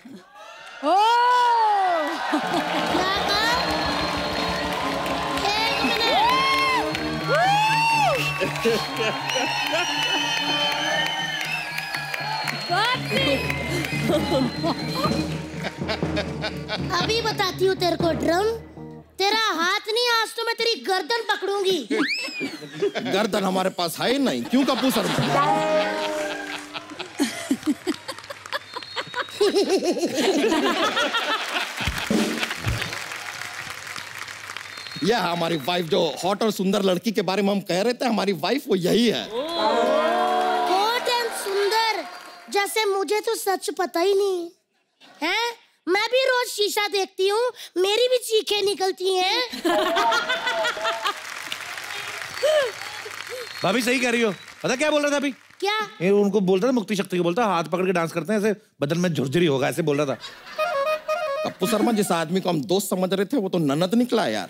[SPEAKER 18] अभी बताती हूँ तेरे को ड्रम, तेरा हाथ नहीं, आज तो मैं तेरी गर्दन पकड़ूंगी।
[SPEAKER 17] गर्दन हमारे पास है ही नहीं, क्यों कपूर शर्मा? यह हमारी वाइफ, जो हॉट और सुंदर लड़की के बारे में हम कह रहे थे, हमारी वाइफ वो यही है।
[SPEAKER 18] हॉट एंड सुंदर, जैसे मुझे तो सच पता ही नहीं है। मैं भी रोज शीशा देखती हूँ, मेरी भी चीखें निकलती हैं।
[SPEAKER 1] भाभी सही कह रही हो। पता क्या बोल रहा था अभी?
[SPEAKER 18] क्या?
[SPEAKER 1] ये उनको बोल रहा था, मुक्ति शक्ति को बोलता, हाथ पकड़ के डांस करते हैं ऐसे बदन में झुरझुरी होगा, ऐसे बोल रहा था।
[SPEAKER 17] कप्पू शर्मा, जिस आदमी को हम दोस्त समझ रहे थे वो तो ननद निकला यार।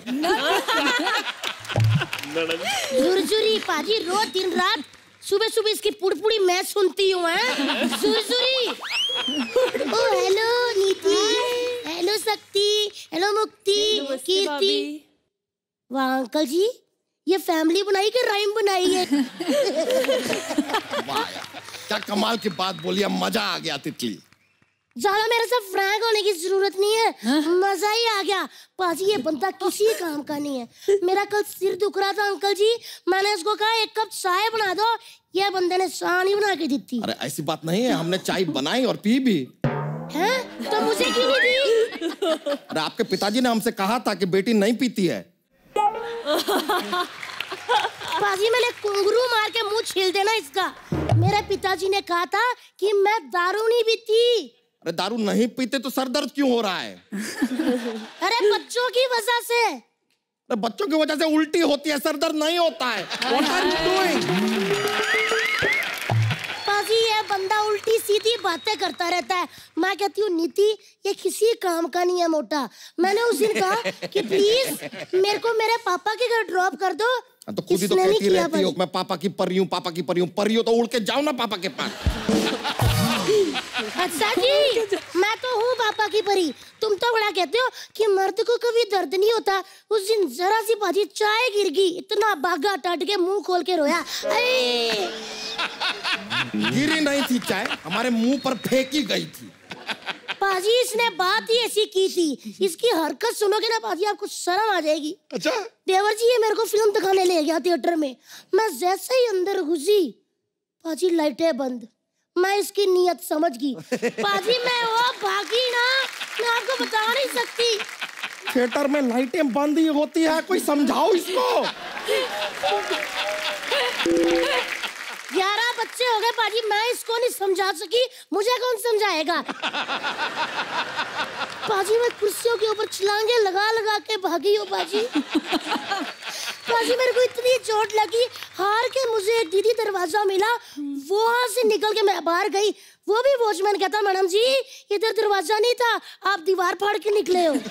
[SPEAKER 18] झुरझुरी पाजी, रोज दिन रात सुबह सुबह इसकी पुड़पुड़ी मैं सुनती हूँ। झुरझुरी। Oh hello Niti, hello Shakti, hello Mukti, Kirti. वाह अंकल जी, ये फैमिली बनाई कि राइम बनाई है?
[SPEAKER 17] वाह यार, क्या कमाल की बात बोली, मजा आ गया तितली।
[SPEAKER 18] ज्यादा मेरे साथ फ्रैंक होने की जरूरत नहीं है, मजा ही आ गया। पाजी ये बंदा किसी काम का नहीं है। मेरा कल सिर दुख रहा था अंकल जी, मैंने इसको कहा एक कप चाय बना दो, ये बंदे ने चाय नहीं बना के दी थी।
[SPEAKER 17] अरे ऐसी बात नहीं है, हमने चाय बनाई और पी भी।
[SPEAKER 18] हैं? तो मुझे क्यों नहीं दी?
[SPEAKER 17] अरे आपके पिताजी ने हमसे कहा था कि बेटी नहीं पीती है।
[SPEAKER 18] पाजी मैंने कुंगरू मार के मुंह छील देना इसका। मेरे पिताजी ने कहा था कि मैं दारू नहीं पीती।
[SPEAKER 17] अरे दारू नहीं पीते तो सर दर्द क्यों हो रहा है?
[SPEAKER 18] अरे बच्चों की वजह से।
[SPEAKER 17] अरे बच्चों की वजह से उल्टी होती है, सर दर्द नहीं होता है। What are you doing?
[SPEAKER 18] पाजी ये बंदा उल्टी सीधी बातें करता रहता है। मैं कहती हूँ नीति, ये किसी काम का नहीं है मोटा। मैंने उस दिन कहा कि प्लीज मेरे को मेरे पापा के घर ड्रॉप कर दो,
[SPEAKER 17] तो खुद ही तो कहती रहती हो मैं पापा की परी हूँ, पापा की परी हूँ। परी हो तो उड़ के जाओ ना पापा के पास।
[SPEAKER 18] अच्छा जी, मैं तो हूँ पापा की परी। तुम तो बड़ा कहते हो कि मर्द को कभी दर्द नहीं होता। उस दिन जरा सी बाजी चाय गिर गई, इतना भागा टट के मुंह खोल के रोया।
[SPEAKER 17] गिरी नहीं थी चाय, हमारे मुंह पर फेंकी गई थी।
[SPEAKER 18] पाजी इसने बात ही ऐसी की थी, इसकी हरकत सुनोगे ना पाजी आपको शर्म आ जाएगी।
[SPEAKER 17] अच्छा
[SPEAKER 18] देवर जी ये मेरे को फिल्म दिखाने ले गया थिएटर में। मैं जैसे ही अंदर घुसी पाजी लाइटें बंद, मैं इसकी नीयत समझ गई। पाजी मैं वो भागी ना, मैं आपको बता नहीं सकती।
[SPEAKER 17] थिएटर में लाइटें बंद ही होती है, कोई समझाओ इसको।
[SPEAKER 18] ग्यारह बच्चे हो गए पाजी, मैं इसको नहीं समझा सकी, मुझे कौन समझाएगा? पाजी मैं कुर्सियों के ऊपर छलांगे लगा लगा के भागी हूँ पाजी। पाजी मेरे को इतनी चोट लगी, हार के मुझे एक दीदी दरवाजा मिला, वहां से निकल के मैं बाहर गई। वो भी वॉचमैन कहता मैडम जी इधर दरवाजा नहीं था, आप दीवार फाड़ के निकले हो।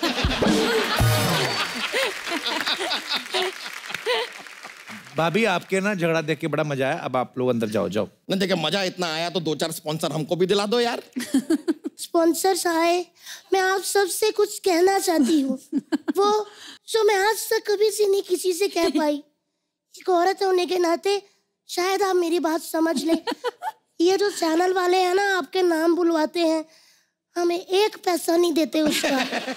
[SPEAKER 1] भाभी आपके ना झगड़ा देख के बड़ा मजा आया, अब आप लोग अंदर जाओ जाओ।
[SPEAKER 17] नहीं देखिए मजा इतना आया तो दो चार स्पॉन्सर हमको भी दिला दो यार।
[SPEAKER 18] स्पॉन्सर्स आए, मैं आप सबसे कुछ कहना चाहती हूँ, वो जो मैं आज तक कभी से नहीं किसी से कह पाई। एक औरत होने के नाते शायद आप मेरी बात समझ लें। ये जो चैनल वाले हैं ना आपके नाम बुलवाते हैं, हमें एक पैसा नहीं देते उसका।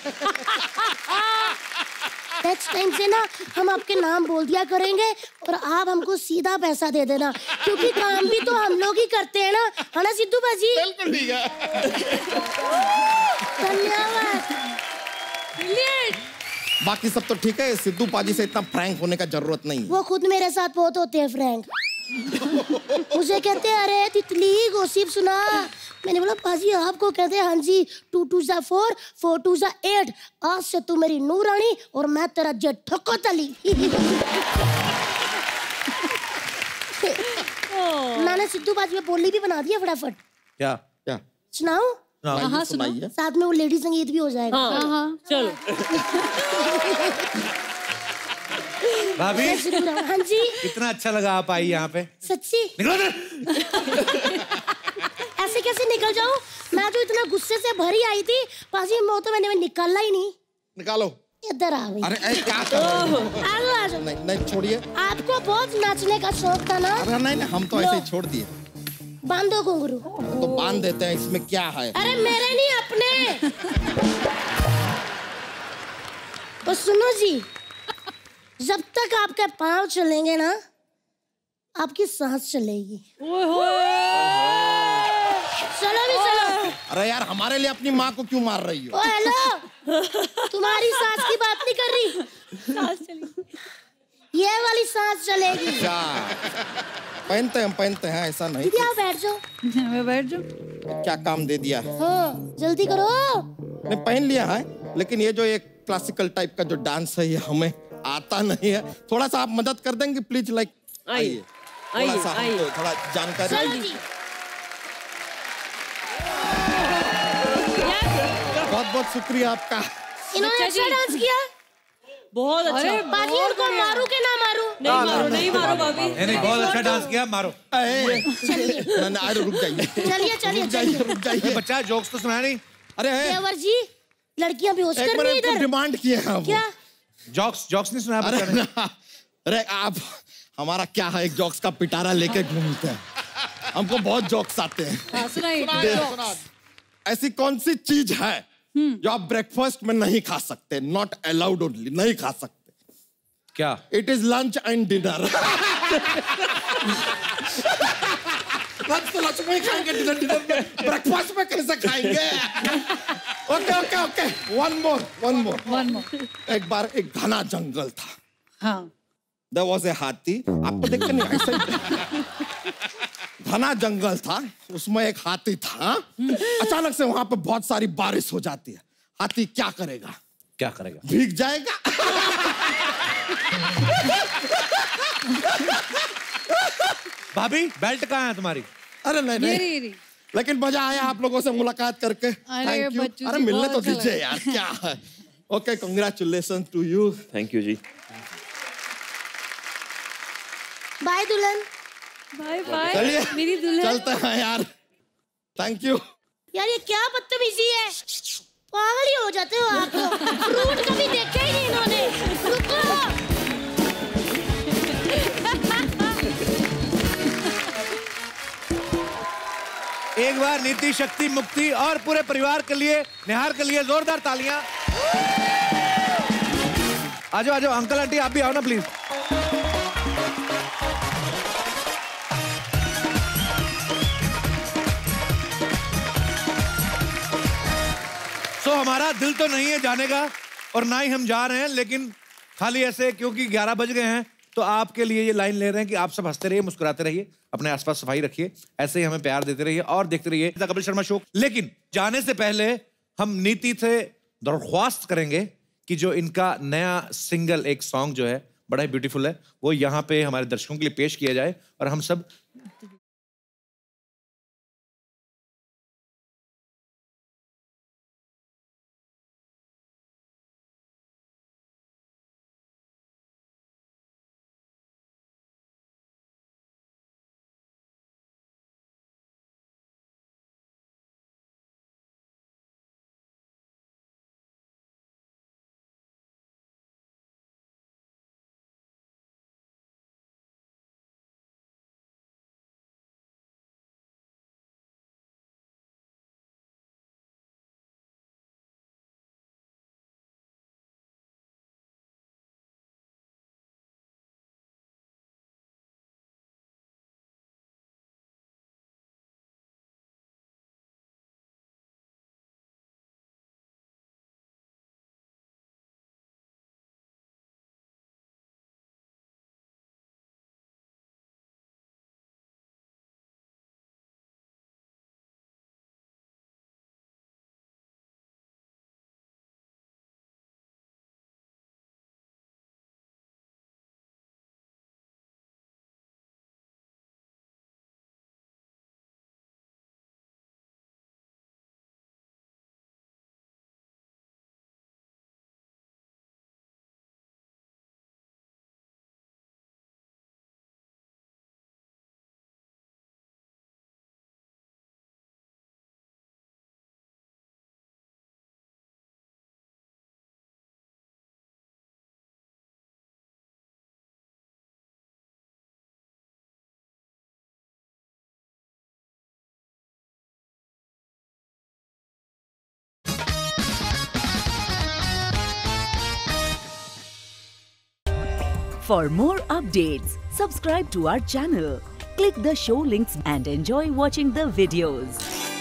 [SPEAKER 18] नेक्स्ट टाइम से ना हम आपके नाम बोल दिया करेंगे और आप हमको सीधा पैसा दे देना, क्योंकि काम भी तो हम लोग ही करते हैं ना, है ना सिद्धू बाजी?
[SPEAKER 17] बिल्कुल ठीक है।
[SPEAKER 18] धन्यवाद।
[SPEAKER 17] बाकी सब तो ठीक है, सिद्धू पाजी से इतना फ्रैंक होने का जरूरत नहीं।
[SPEAKER 18] वो खुद मेरे साथ बहुत होते हैं फ्रैंक। मुझे कहते हैं अरे तितली गॉसिप सुना। मैंने बोला पाजी आपको कहते हैं हाँ जी, टू टू जा फोर, फोर टू जा एट, आज से तू मेरी नूरानी और मैं तेरा जेठ ठको तली। मैंने सिद्धू बाजी में बोली भी बना दिया फटाफट।
[SPEAKER 1] क्या
[SPEAKER 18] क्या सुनाऊं?
[SPEAKER 3] हाँ हाँ सुनाओ।
[SPEAKER 17] सुनाइए।
[SPEAKER 18] साथ में वो लेडी संगीत भी हो जाएगा।
[SPEAKER 9] हाँ हाँ चलो।
[SPEAKER 1] भाभी
[SPEAKER 18] हाँ जी
[SPEAKER 1] इतना अच्छा लगा आप आई यहाँ पे।
[SPEAKER 18] सच्ची
[SPEAKER 1] निकलो
[SPEAKER 18] ऐसे कैसे निकल जाऊं? मैं जो इतना गुस्से से भरी आई थी, पाजी वो तो मैंने निकाला ही नहीं।
[SPEAKER 2] निकालो।
[SPEAKER 18] इधर आ गई।
[SPEAKER 17] अरे ए, क्या कर रहे हो?
[SPEAKER 18] आ जाओ, आ जाओ।
[SPEAKER 17] नहीं नहीं छोड़िए।
[SPEAKER 18] आपको बहुत नाचने का शौक था ना?
[SPEAKER 17] अरे नहीं नहीं हम तो ऐसे ही छोड़ दिए।
[SPEAKER 18] बांधो घुंघरू।
[SPEAKER 17] तो बांध देते हैं, इसमें क्या है?
[SPEAKER 18] अरे मेरे नहीं अपने। तो सुनो जी, जब तक आपके पाँव चलेंगे ना, आपकी सांस चलेगी। चलो भी चलो।
[SPEAKER 17] अरे यार हमारे लिए अपनी माँ को क्यों मार रही हो?
[SPEAKER 18] ओ हेलो, तुम्हारी सांस की बात नहीं कर रही। सांस चलेगी, ये वाली सांस चलेगी।
[SPEAKER 17] क्या पहनते हैं, हम पहनते हैं, ऐसा नहीं।
[SPEAKER 18] दीदी आप बैठ जाओ।
[SPEAKER 8] मैं बैठ जाऊँ।
[SPEAKER 17] क्या काम दे दिया है?
[SPEAKER 18] हाँ जल्दी करो।
[SPEAKER 17] नहीं पहन लिया है, लेकिन ये जो एक क्लासिकल टाइप का जो डांस है ये हमें आता नहीं है। थोड़ा सा आप मदद कर देंगे प्लीज? लाइक आइए थोड़ा सा हमको थोड़ा जानकारी। बहुत बहुत शुक्रिया आपका।
[SPEAKER 18] इन्होंने अच्छा डांस किया।
[SPEAKER 9] बहुत अच्छा।
[SPEAKER 18] अरे बाजी उनको मारू के ना मारू?
[SPEAKER 9] नहीं मारो, नहीं मारो भाभी।
[SPEAKER 1] नहीं बहुत अच्छा डांस किया, मारो।
[SPEAKER 17] अरे रुक जाइए।
[SPEAKER 18] चलिए चलिए चलिए।
[SPEAKER 17] रुक जाइए।
[SPEAKER 1] बच्चा जोक्स तो सुनाया नहीं।
[SPEAKER 17] अरे
[SPEAKER 18] देवर जी, लड़कियां बेहोश
[SPEAKER 17] एक
[SPEAKER 18] कर रही
[SPEAKER 17] मिनट
[SPEAKER 18] इधर।
[SPEAKER 17] डिमांड किए हैं वो।
[SPEAKER 18] क्या?
[SPEAKER 1] जोक्स जोक्स नहीं सुनाया
[SPEAKER 17] अरे
[SPEAKER 1] बच्चा ने?
[SPEAKER 17] ना, अरे आप हमारा क्या है, एक जोक्स का पिटारा लेके घूमते हैं। हमको बहुत जोक्स आते हैं।
[SPEAKER 8] हाँ सुनाइए।
[SPEAKER 17] ऐसी कौन सी चीज है जो आप ब्रेकफास्ट में नहीं खा सकते? नॉट अलाउड ओनली, नहीं खा सकते।
[SPEAKER 1] क्या?
[SPEAKER 17] It is lunch and dinner. Lunch तो लंच में ही खाएंगे, डिनर डिनर में, ब्रेकफास्ट में कैसे खाएंगे? Okay okay okay, one more one more
[SPEAKER 8] one more.
[SPEAKER 17] एक बार एक घना जंगल था।
[SPEAKER 8] हाँ।
[SPEAKER 17] There was a हाथी। आपको देख के नहीं ऐसा ही घना जंगल था, उसमें एक हाथी था। अचानक से वहां पे बहुत सारी बारिश हो जाती है। हाथी क्या करेगा?
[SPEAKER 1] क्या करेगा?
[SPEAKER 17] भीग जाएगा।
[SPEAKER 1] भाभी बेल्ट कहाँ है तुम्हारी?
[SPEAKER 17] अरे नहीं नहीं,
[SPEAKER 8] ये रही।
[SPEAKER 17] लेकिन मजा आया आप लोगों से मुलाकात करके। Thank you.
[SPEAKER 8] बच्चू
[SPEAKER 17] अरे
[SPEAKER 8] जी,
[SPEAKER 17] मिलने
[SPEAKER 8] बहुत
[SPEAKER 17] तो
[SPEAKER 8] अच्छा
[SPEAKER 17] दीजिए
[SPEAKER 8] लगा।
[SPEAKER 17] यार, क्या है। Okay congratulation to you.
[SPEAKER 15] Thank you ji.
[SPEAKER 18] Bye दुल्हन।
[SPEAKER 8] बाय बाय
[SPEAKER 17] चलिए
[SPEAKER 8] मेरी दुल्हन।
[SPEAKER 17] चलते हैं यार। Thank you.
[SPEAKER 18] यार ये क्या बदतमीजी है, पागल ही हो जाते हो आप तो। फ्रूट कभी देखे ही नहीं इन्होंने। रुको।
[SPEAKER 1] एक बार नीति, शक्ति, मुक्ति और पूरे परिवार के लिए, निहार के लिए जोरदार तालियां। आ जाओ आ जाओ अंकल आंटी, आप भी आओ ना प्लीज। सो so, हमारा दिल तो नहीं है जाने का और ना ही हम जा रहे हैं, लेकिन खाली ऐसे क्योंकि ग्यारह बज गए हैं तो आपके लिए ये लाइन ले रहे हैं कि आप सब हंसते रहिए, मुस्कुराते रहिए, अपने आसपास सफाई रखिए, ऐसे ही हमें प्यार देते रहिए और देखते रहिए द कपिल शर्मा शो। लेकिन जाने से पहले हम नीति से दरख्वास्त करेंगे कि जो इनका नया सिंगल एक सॉन्ग जो है बड़ा ही ब्यूटीफुल है, वो यहाँ पे हमारे दर्शकों के लिए पेश किया जाए और हम सब
[SPEAKER 19] For more updates, subscribe to our channel, click the show links and enjoy watching the videos.